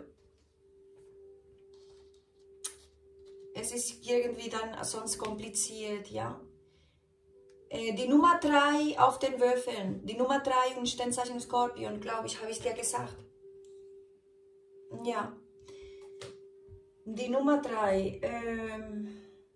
[SPEAKER 1] es ist irgendwie dann sonst kompliziert, ja. Äh, die Nummer drei auf den Würfeln, die Nummer drei und Sternzeichen Skorpion, glaube ich, habe ich dir gesagt. Ja. Die Nummer drei, ähm,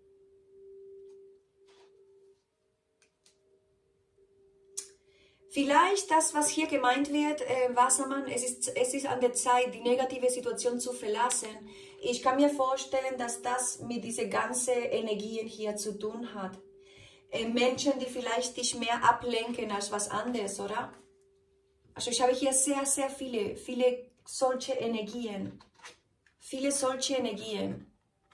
[SPEAKER 1] vielleicht das, was hier gemeint wird, äh, Wassermann, es ist, es ist an der Zeit, die negative Situation zu verlassen. Ich kann mir vorstellen, dass das mit diesen ganzen Energien hier zu tun hat. Äh, Menschen, die vielleicht dich mehr ablenken als was anderes, oder? Also ich habe hier sehr, sehr viele, viele solche Energien. Viele solche Energien.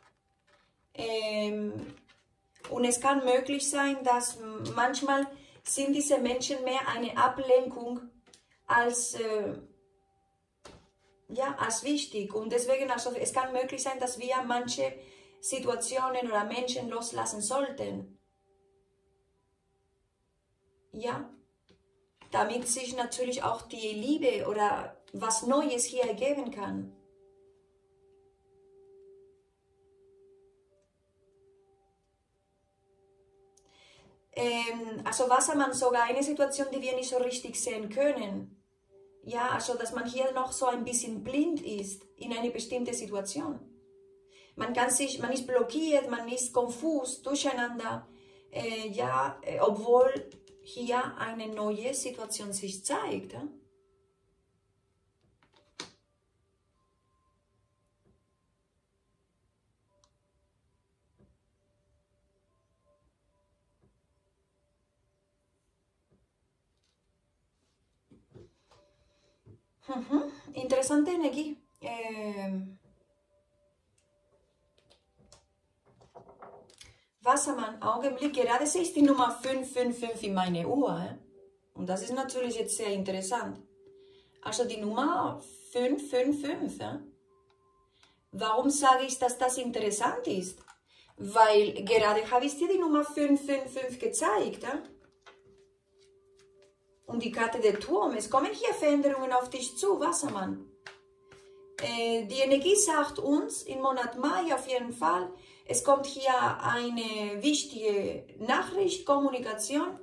[SPEAKER 1] Ähm, und es kann möglich sein, dass manchmal sind diese Menschen mehr eine Ablenkung als, äh, ja, als wichtig. Und deswegen, also es kann möglich sein, dass wir manche Situationen oder Menschen loslassen sollten. Ja, damit sich natürlich auch die Liebe oder was Neues hier ergeben kann. Ähm, also Wassermann, sogar eine Situation, die wir nicht so richtig sehen können. Ja, also dass man hier noch so ein bisschen blind ist in eine bestimmte Situation. Man kann sich, man ist blockiert, man ist konfus, durcheinander, äh, ja, äh, obwohl hier eine neue Situation sich zeigt. Ja? Mhm. Interessante Energie. Ähm, Wassermann, Augenblick, gerade sehe ich die Nummer fünf fünf fünf in meine Uhr. Eh? Und das ist natürlich jetzt sehr interessant. Also die Nummer fünf fünf fünf. Eh? Warum sage ich, dass das interessant ist? Weil gerade habe ich dir die Nummer fünf fünf fünf gezeigt. Eh? Und die Karte der Turm. Es kommen hier Veränderungen auf dich zu, Wassermann. Äh, die Energie sagt uns im Monat Mai auf jeden Fall, es kommt hier eine wichtige Nachricht, Kommunikation.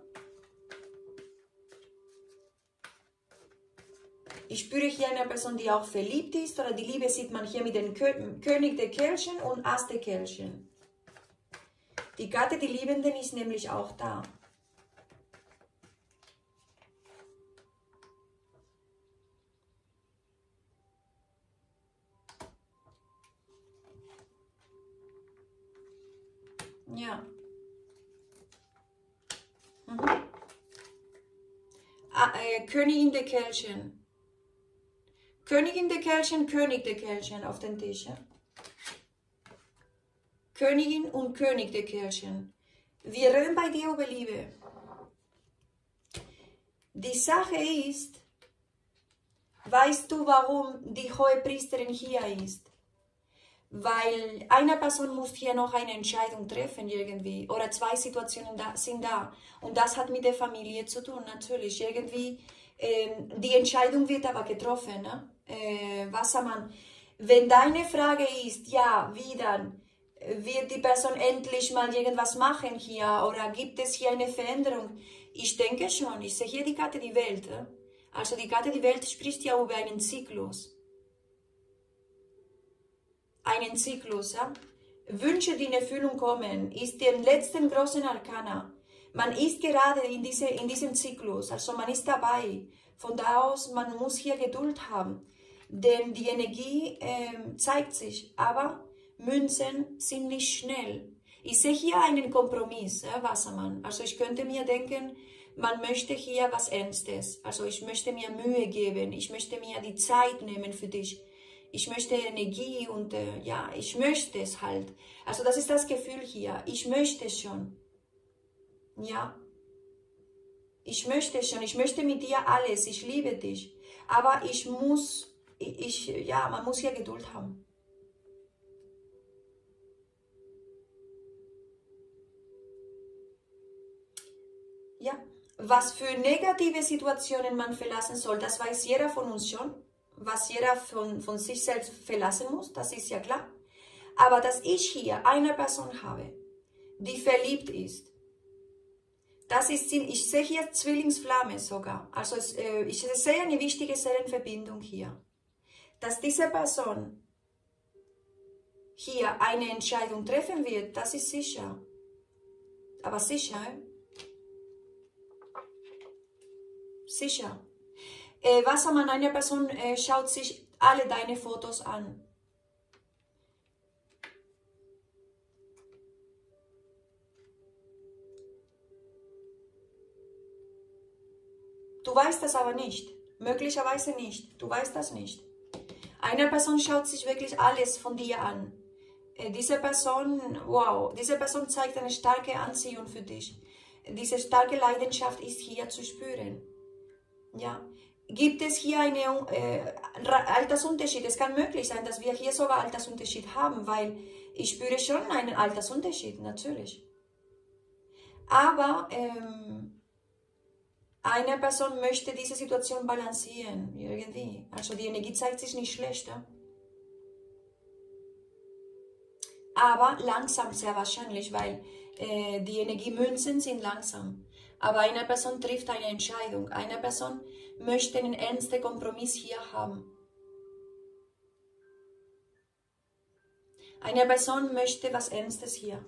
[SPEAKER 1] Ich spüre hier eine Person, die auch verliebt ist, oder die Liebe sieht man hier mit dem König der Kelchen und Ass der Kelchen. Die Karte der Liebenden ist nämlich auch da. Ja. Mhm. Ah, äh, Königin der Kelchen. Königin der Kelchen, König der Kelchen auf den Tisch. Ja? Königin und König der Kelchen. Wir reden bei dir über Liebe. Die Sache ist, weißt du, warum die Hohepriesterin hier ist? Weil eine Person muss hier noch eine Entscheidung treffen irgendwie. Oder zwei Situationen da, sind da. Und das hat mit der Familie zu tun, natürlich. Irgendwie, ähm, die Entscheidung wird aber getroffen. Ne? Äh, Wassermann, wenn deine Frage ist, ja, wie dann? Wird die Person endlich mal irgendwas machen hier? Oder gibt es hier eine Veränderung? Ich denke schon. Ich sehe hier die Karte die Welt. Ne? Also die Karte die Welt spricht ja über einen Zyklus. Einen Zyklus, ja? Wünsche, die in Erfüllung kommen, ist der letzten großen Arkana. Man ist gerade in, diese, in diesem Zyklus, also man ist dabei. Von da aus, man muss hier Geduld haben, denn die Energie äh, zeigt sich, aber Münzen sind nicht schnell. Ich sehe hier einen Kompromiss, äh, Wassermann. Also ich könnte mir denken, man möchte hier was Ernstes. Also ich möchte mir Mühe geben, ich möchte mir die Zeit nehmen für dich. Ich möchte Energie und äh, ja, ich möchte es halt. Also das ist das Gefühl hier, ich möchte schon. Ja, ich möchte schon, ich möchte mit dir alles, ich liebe dich. Aber ich muss, ich, ja, man muss hier Geduld haben. Ja, was für negative Situationen man verlassen soll, das weiß jeder von uns schon. Was jeder von, von sich selbst verlassen muss, das ist ja klar. Aber dass ich hier eine Person habe, die verliebt ist, das ist, ich sehe hier Zwillingsflamme sogar. Also ich sehe eine wichtige Seelenverbindung hier. Dass diese Person hier eine Entscheidung treffen wird, das ist sicher. Aber sicher, sicher. Äh, Wassermann, eine Person äh, schaut sich alle deine Fotos an. Du weißt das aber nicht. Möglicherweise nicht. Du weißt das nicht. Eine Person schaut sich wirklich alles von dir an. Äh, diese Person, wow, diese Person zeigt eine starke Anziehung für dich. Diese starke Leidenschaft ist hier zu spüren. Ja. Gibt es hier einen äh, Altersunterschied? Es kann möglich sein, dass wir hier sogar Altersunterschied haben, weil ich spüre schon einen Altersunterschied, natürlich. Aber ähm, eine Person möchte diese Situation balancieren, irgendwie. Also die Energie zeigt sich nicht schlecht. Ja? Aber langsam sehr wahrscheinlich, weil äh, die Energiemünzen sind langsam. Aber eine Person trifft eine Entscheidung. Eine Person möchte einen ernsten Kompromiss hier haben. Eine Person möchte was Ernstes hier.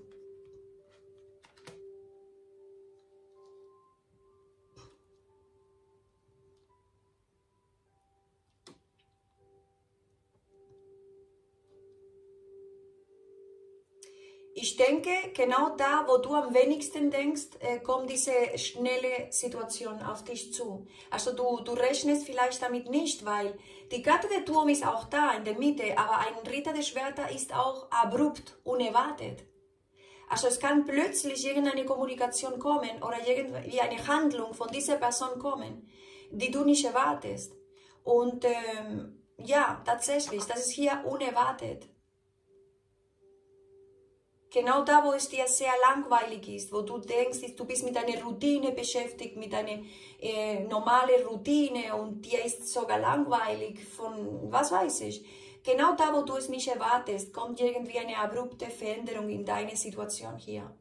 [SPEAKER 1] Ich denke, genau da, wo du am wenigsten denkst, äh, kommt diese schnelle Situation auf dich zu. Also du, du rechnest vielleicht damit nicht, weil die Karte der Turm ist auch da in der Mitte, aber ein Ritter der Schwerter ist auch abrupt, unerwartet. Also es kann plötzlich irgendeine Kommunikation kommen oder irgendwie eine Handlung von dieser Person kommen, die du nicht erwartest. Und ähm, ja, tatsächlich, das ist hier unerwartet. Genau da, wo es dir sehr langweilig ist, wo du denkst, du bist mit einer Routine beschäftigt, mit einer äh, normalen Routine und dir ist sogar langweilig von, was weiß ich. Genau da, wo du es nicht erwartest, kommt irgendwie eine abrupte Veränderung in deine Situation hier.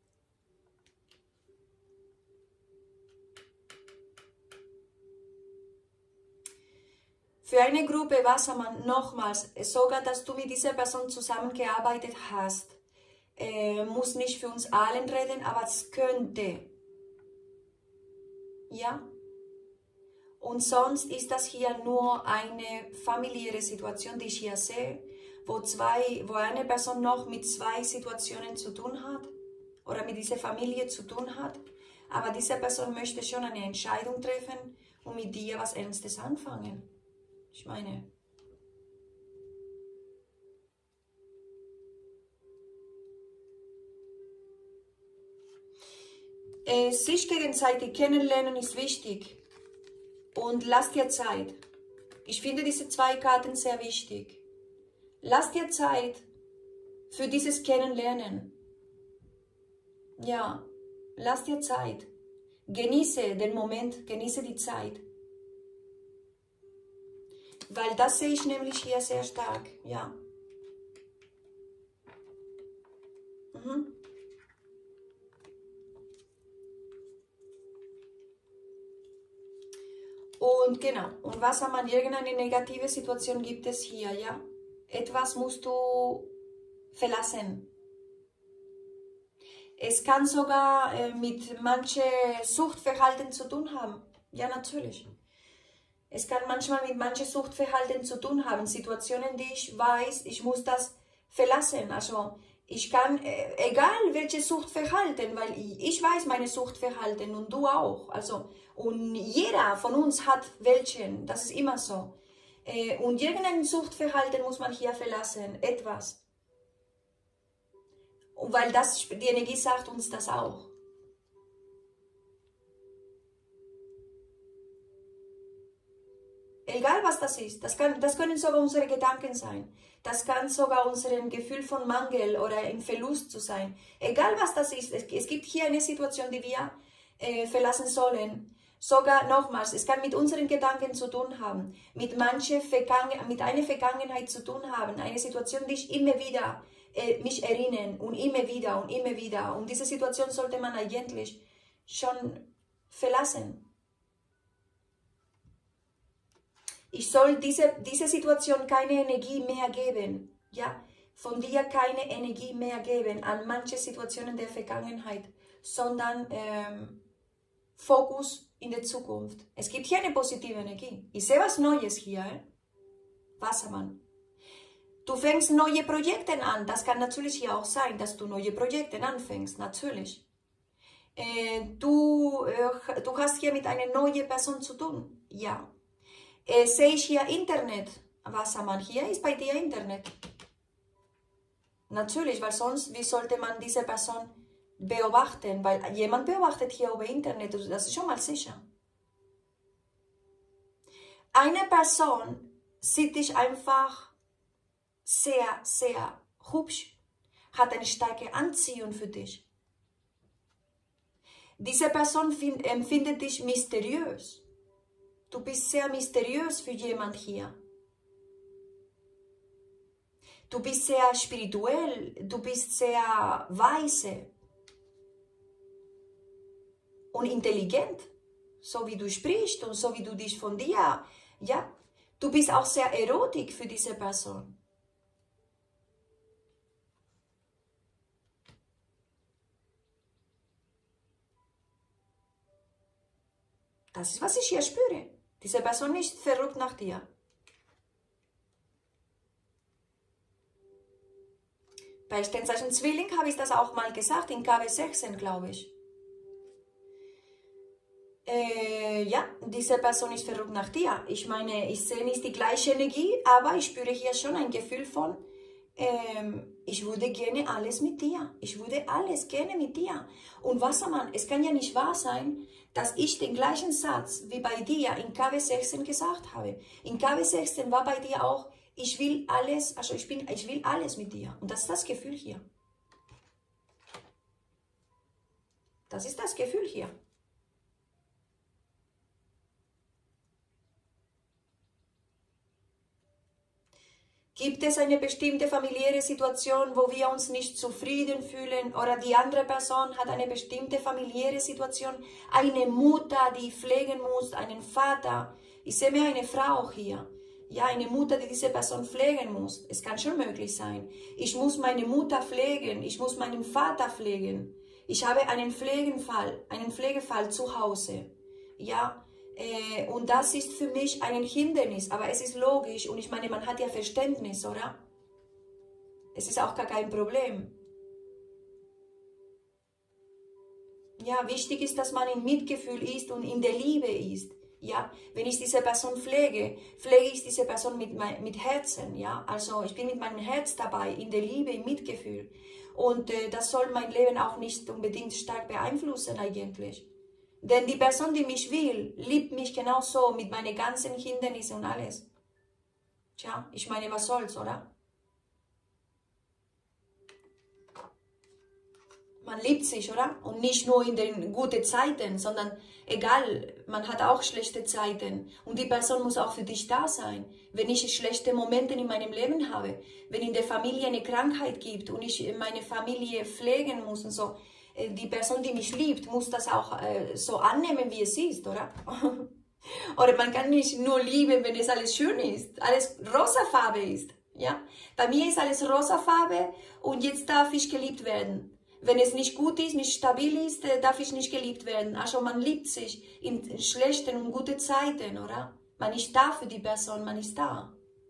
[SPEAKER 1] Für eine Gruppe Wassermann nochmals, sogar, dass du mit dieser Person zusammengearbeitet hast, Äh, muss nicht für uns allen reden, aber es könnte. Ja? Und sonst ist das hier nur eine familiäre Situation, die ich hier sehe, wo, zwei, wo eine Person noch mit zwei Situationen zu tun hat oder mit dieser Familie zu tun hat. Aber diese Person möchte schon eine Entscheidung treffen und mit dir was Ernstes anfangen. Ich meine... Äh, sich gegenseitig kennenlernen ist wichtig und lass dir Zeit. Ich finde diese zwei Karten sehr wichtig. Lass dir Zeit für dieses Kennenlernen. Ja, lass dir Zeit. Genieße den Moment, genieße die Zeit. Weil das sehe ich nämlich hier sehr stark, ja. Mhm. Und genau, und was haben wir, irgendeine negative Situation gibt es hier, ja? Etwas musst du verlassen. Es kann sogar äh, mit manchen Suchtverhalten zu tun haben. Ja, natürlich. Es kann manchmal mit manchen Suchtverhalten zu tun haben. Situationen, die ich weiß, ich muss das verlassen. Also ich kann, äh, egal welches Suchtverhalten, weil ich, ich weiß meine Suchtverhalten und du auch. Also, und jeder von uns hat welchen, das ist immer so. Äh, und irgendein Suchtverhalten muss man hier verlassen, etwas. Und weil das, die Energie sagt uns das auch. Egal was das ist, das, kann, das können sogar unsere Gedanken sein. Das kann sogar unser Gefühl von Mangel oder im Verlust zu sein. Egal was das ist, es, es gibt hier eine Situation, die wir äh, verlassen sollen. Sogar nochmals, es kann mit unseren Gedanken zu tun haben, mit, manche Vergangen, mit einer Vergangenheit zu tun haben, eine Situation, die ich immer wieder äh, mich erinnern und immer wieder und immer wieder. Und diese Situation sollte man eigentlich schon verlassen. Ich soll diese, diese Situation keine Energie mehr geben, ja, von dir keine Energie mehr geben an manche Situationen der Vergangenheit, sondern ähm, Fokus in der Zukunft. Es gibt hier eine positive Energie. Ich sehe was Neues hier, äh? Wassermann. Du fängst neue Projekte an, das kann natürlich hier auch sein, dass du neue Projekte anfängst, natürlich. Äh, du, äh, du hast hier mit einer neuen Person zu tun, ja. Äh, sehe ich hier Internet, Wassermann, hier ist bei dir Internet. Natürlich, weil sonst, wie sollte man diese Person beobachten? Weil jemand beobachtet hier über Internet, das ist schon mal sicher. Eine Person sieht dich einfach sehr, sehr hübsch, hat eine starke Anziehung für dich. Diese Person find, empfindet dich mysteriös. Du bist sehr mysteriös für jemand hier. Du bist sehr spirituell, du bist sehr weise und intelligent, so wie du sprichst und so wie du dich von dir, ja. Du bist auch sehr erotisch für diese Person. Das ist, was ich hier spüre. Diese Person ist verrückt nach dir. Bei Sternzeichen Zwilling habe ich das auch mal gesagt, in K W sechzehn, glaube ich. Äh, ja, diese Person ist verrückt nach dir. Ich meine, ich sehe nicht die gleiche Energie, aber ich spüre hier schon ein Gefühl von, ähm, ich würde gerne alles mit dir. Ich würde alles gerne mit dir. Und Wassermann, es kann ja nicht wahr sein, dass ich den gleichen Satz wie bei dir in K W sechzehn gesagt habe. In K W sechzehn war bei dir auch, ich will alles, also ich, bin, ich will alles mit dir. Und das ist das Gefühl hier. Das ist das Gefühl hier. Gibt es eine bestimmte familiäre Situation, wo wir uns nicht zufrieden fühlen oder die andere Person hat eine bestimmte familiäre Situation, eine Mutter, die pflegen muss, einen Vater. Ich sehe mir eine Frau hier, ja, eine Mutter, die diese Person pflegen muss. Es kann schon möglich sein. Ich muss meine Mutter pflegen, ich muss meinen Vater pflegen. Ich habe einen Pflegefall, einen Pflegefall zu Hause, ja. Äh, und das ist für mich ein Hindernis, aber es ist logisch und ich meine, man hat ja Verständnis, oder? Es ist auch gar kein Problem. Ja, wichtig ist, dass man in Mitgefühl ist und in der Liebe ist. Ja, wenn ich diese Person pflege, pflege ich diese Person mit, mit Herzen, ja. Also ich bin mit meinem Herz dabei, in der Liebe, im Mitgefühl. Und äh, das soll mein Leben auch nicht unbedingt stark beeinflussen eigentlich. Denn die Person, die mich will, liebt mich genauso mit meinen ganzen Hindernissen und alles. Tja, ich meine, was soll's, oder? Man liebt sich, oder? Und nicht nur in den guten Zeiten, sondern egal, man hat auch schlechte Zeiten. Und die Person muss auch für dich da sein. Wenn ich schlechte Momente in meinem Leben habe, wenn in der Familie eine Krankheit gibt und ich meine Familie pflegen muss und so, die Person, die mich liebt, muss das auch äh, so annehmen, wie es ist, oder? Oder man kann nicht nur lieben, wenn es alles schön ist, alles rosafarbe ist, ja? Bei mir ist alles rosafarbe und jetzt darf ich geliebt werden. wenn es nicht gut ist, nicht stabil ist, darf ich nicht geliebt werden. Also man liebt sich in schlechten und guten Zeiten, oder? Man ist da für die Person, man ist da.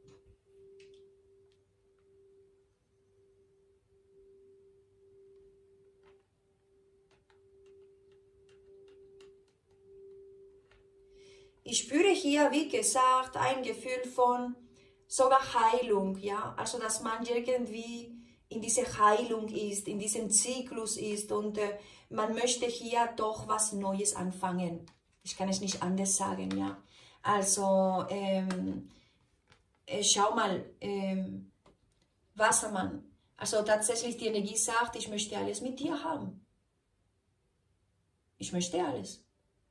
[SPEAKER 1] Ich spüre hier, wie gesagt, ein Gefühl von sogar Heilung, ja, also dass man irgendwie in dieser Heilung ist, in diesem Zyklus ist und äh, man möchte hier doch was Neues anfangen. Ich kann es nicht anders sagen, ja. Also, ähm, äh, schau mal, ähm, Wassermann, also tatsächlich die Energie sagt, ich möchte alles mit dir haben. Ich möchte alles.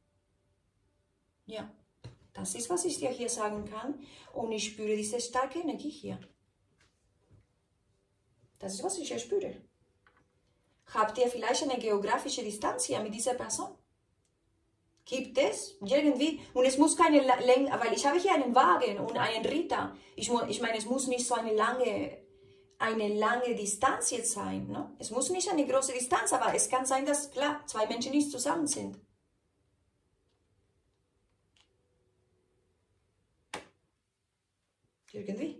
[SPEAKER 1] Ja, das ist, was ich dir hier sagen kann und ich spüre diese starke Energie hier. Das ist, was ich hier spüre. Habt ihr vielleicht eine geografische Distanz hier mit dieser Person? Gibt es irgendwie? Und es muss keine Länge, weil ich habe hier einen Wagen und einen Ritter. Ich, ich meine, es muss nicht so eine lange, eine lange Distanz jetzt sein. Ne? Es muss nicht eine große Distanz, aber es kann sein, dass, klar, zwei Menschen nicht zusammen sind. Irgendwie.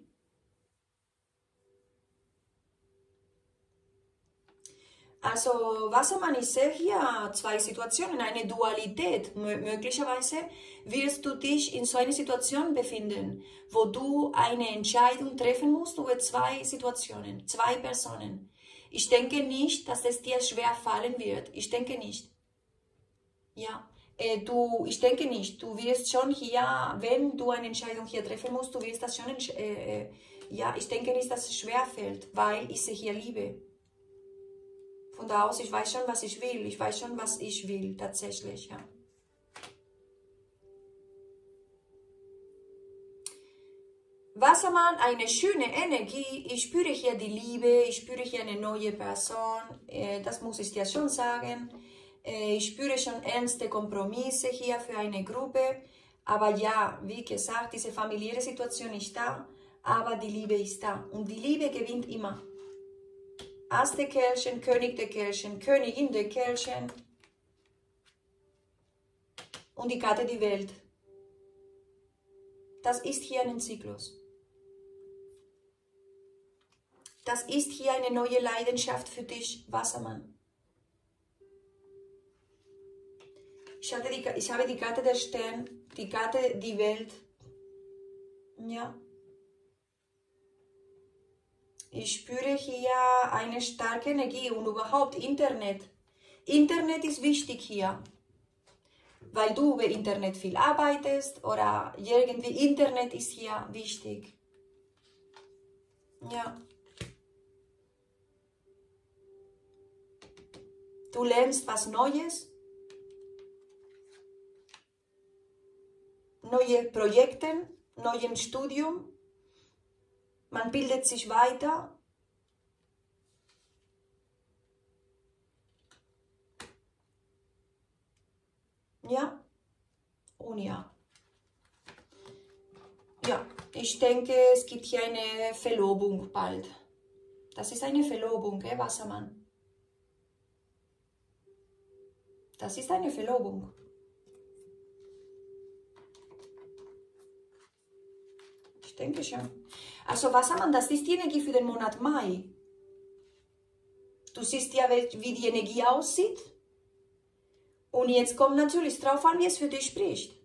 [SPEAKER 1] Also, Wassermann, ich sehe hier zwei Situationen, eine Dualität. M möglicherweise wirst du dich in so einer Situation befinden, wo du eine Entscheidung treffen musst über zwei Situationen, zwei Personen. Ich denke nicht, dass es dir schwer fallen wird. Ich denke nicht. Ja, äh, du, ich denke nicht. Du wirst schon hier, wenn du eine Entscheidung hier treffen musst, du wirst das schon, äh, äh, ja, ich denke nicht, dass es schwer fällt, weil ich sehe hier Liebe. Von da aus, ich weiß schon, was ich will. Ich weiß schon, was ich will, tatsächlich, ja. Wassermann, eine schöne Energie. Ich spüre hier die Liebe, ich spüre hier eine neue Person. Das muss ich dir schon sagen. Ich spüre schon ernste Kompromisse hier für eine Gruppe. Aber ja, wie gesagt, diese familiäre Situation ist da, aber die Liebe ist da. Und die Liebe gewinnt immer. Ass der Kelchen, König der Kelchen, Königin der Kelchen und die Karte die Welt. Das ist hier ein Zyklus. Das ist hier eine neue Leidenschaft für dich, Wassermann. Ich, hatte die, ich habe die Karte der Stern, die Karte die Welt. Ja. Ich spüre hier eine starke Energie und überhaupt Internet. Internet ist wichtig hier, weil du über Internet viel arbeitest oder irgendwie Internet ist hier wichtig. Ja. Du lernst was Neues, neue Projekte, neues Studium. Man bildet sich weiter. Ja und ja. Ja, ich denke, es gibt hier eine Verlobung bald. Das ist eine Verlobung, eh, Wassermann. Das ist eine Verlobung. Ich denke schon. Also Wassermann, das ist die Energie für den Monat Mai. Du siehst ja, wie die Energie aussieht. Und jetzt kommt natürlich drauf an, wie es für dich spricht.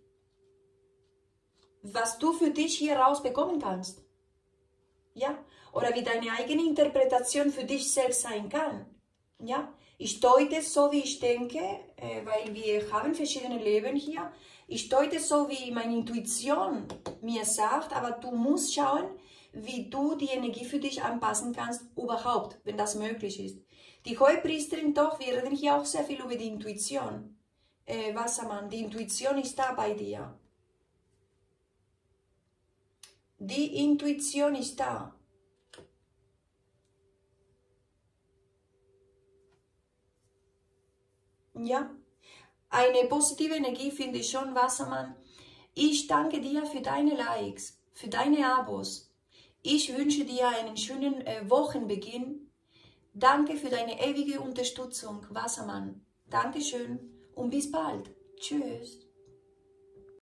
[SPEAKER 1] Was du für dich hier rausbekommen kannst. Ja? Oder wie deine eigene Interpretation für dich selbst sein kann. Ja? Ich deute es so, wie ich denke, äh, weil wir haben verschiedene Leben hier. Ich deute es so, wie meine Intuition mir sagt, aber du musst schauen, wie du die Energie für dich anpassen kannst, überhaupt, wenn das möglich ist. Die Hohepriesterin, doch, wir reden hier auch sehr viel über die Intuition. Äh, Wassermann, die Intuition ist da bei dir. Die Intuition ist da. Ja, eine positive Energie finde ich schon, Wassermann. Ich danke dir für deine Likes, für deine Abos. Ich wünsche dir einen schönen äh, Wochenbeginn. Danke für deine ewige Unterstützung, Wassermann. Dankeschön und bis bald. Tschüss.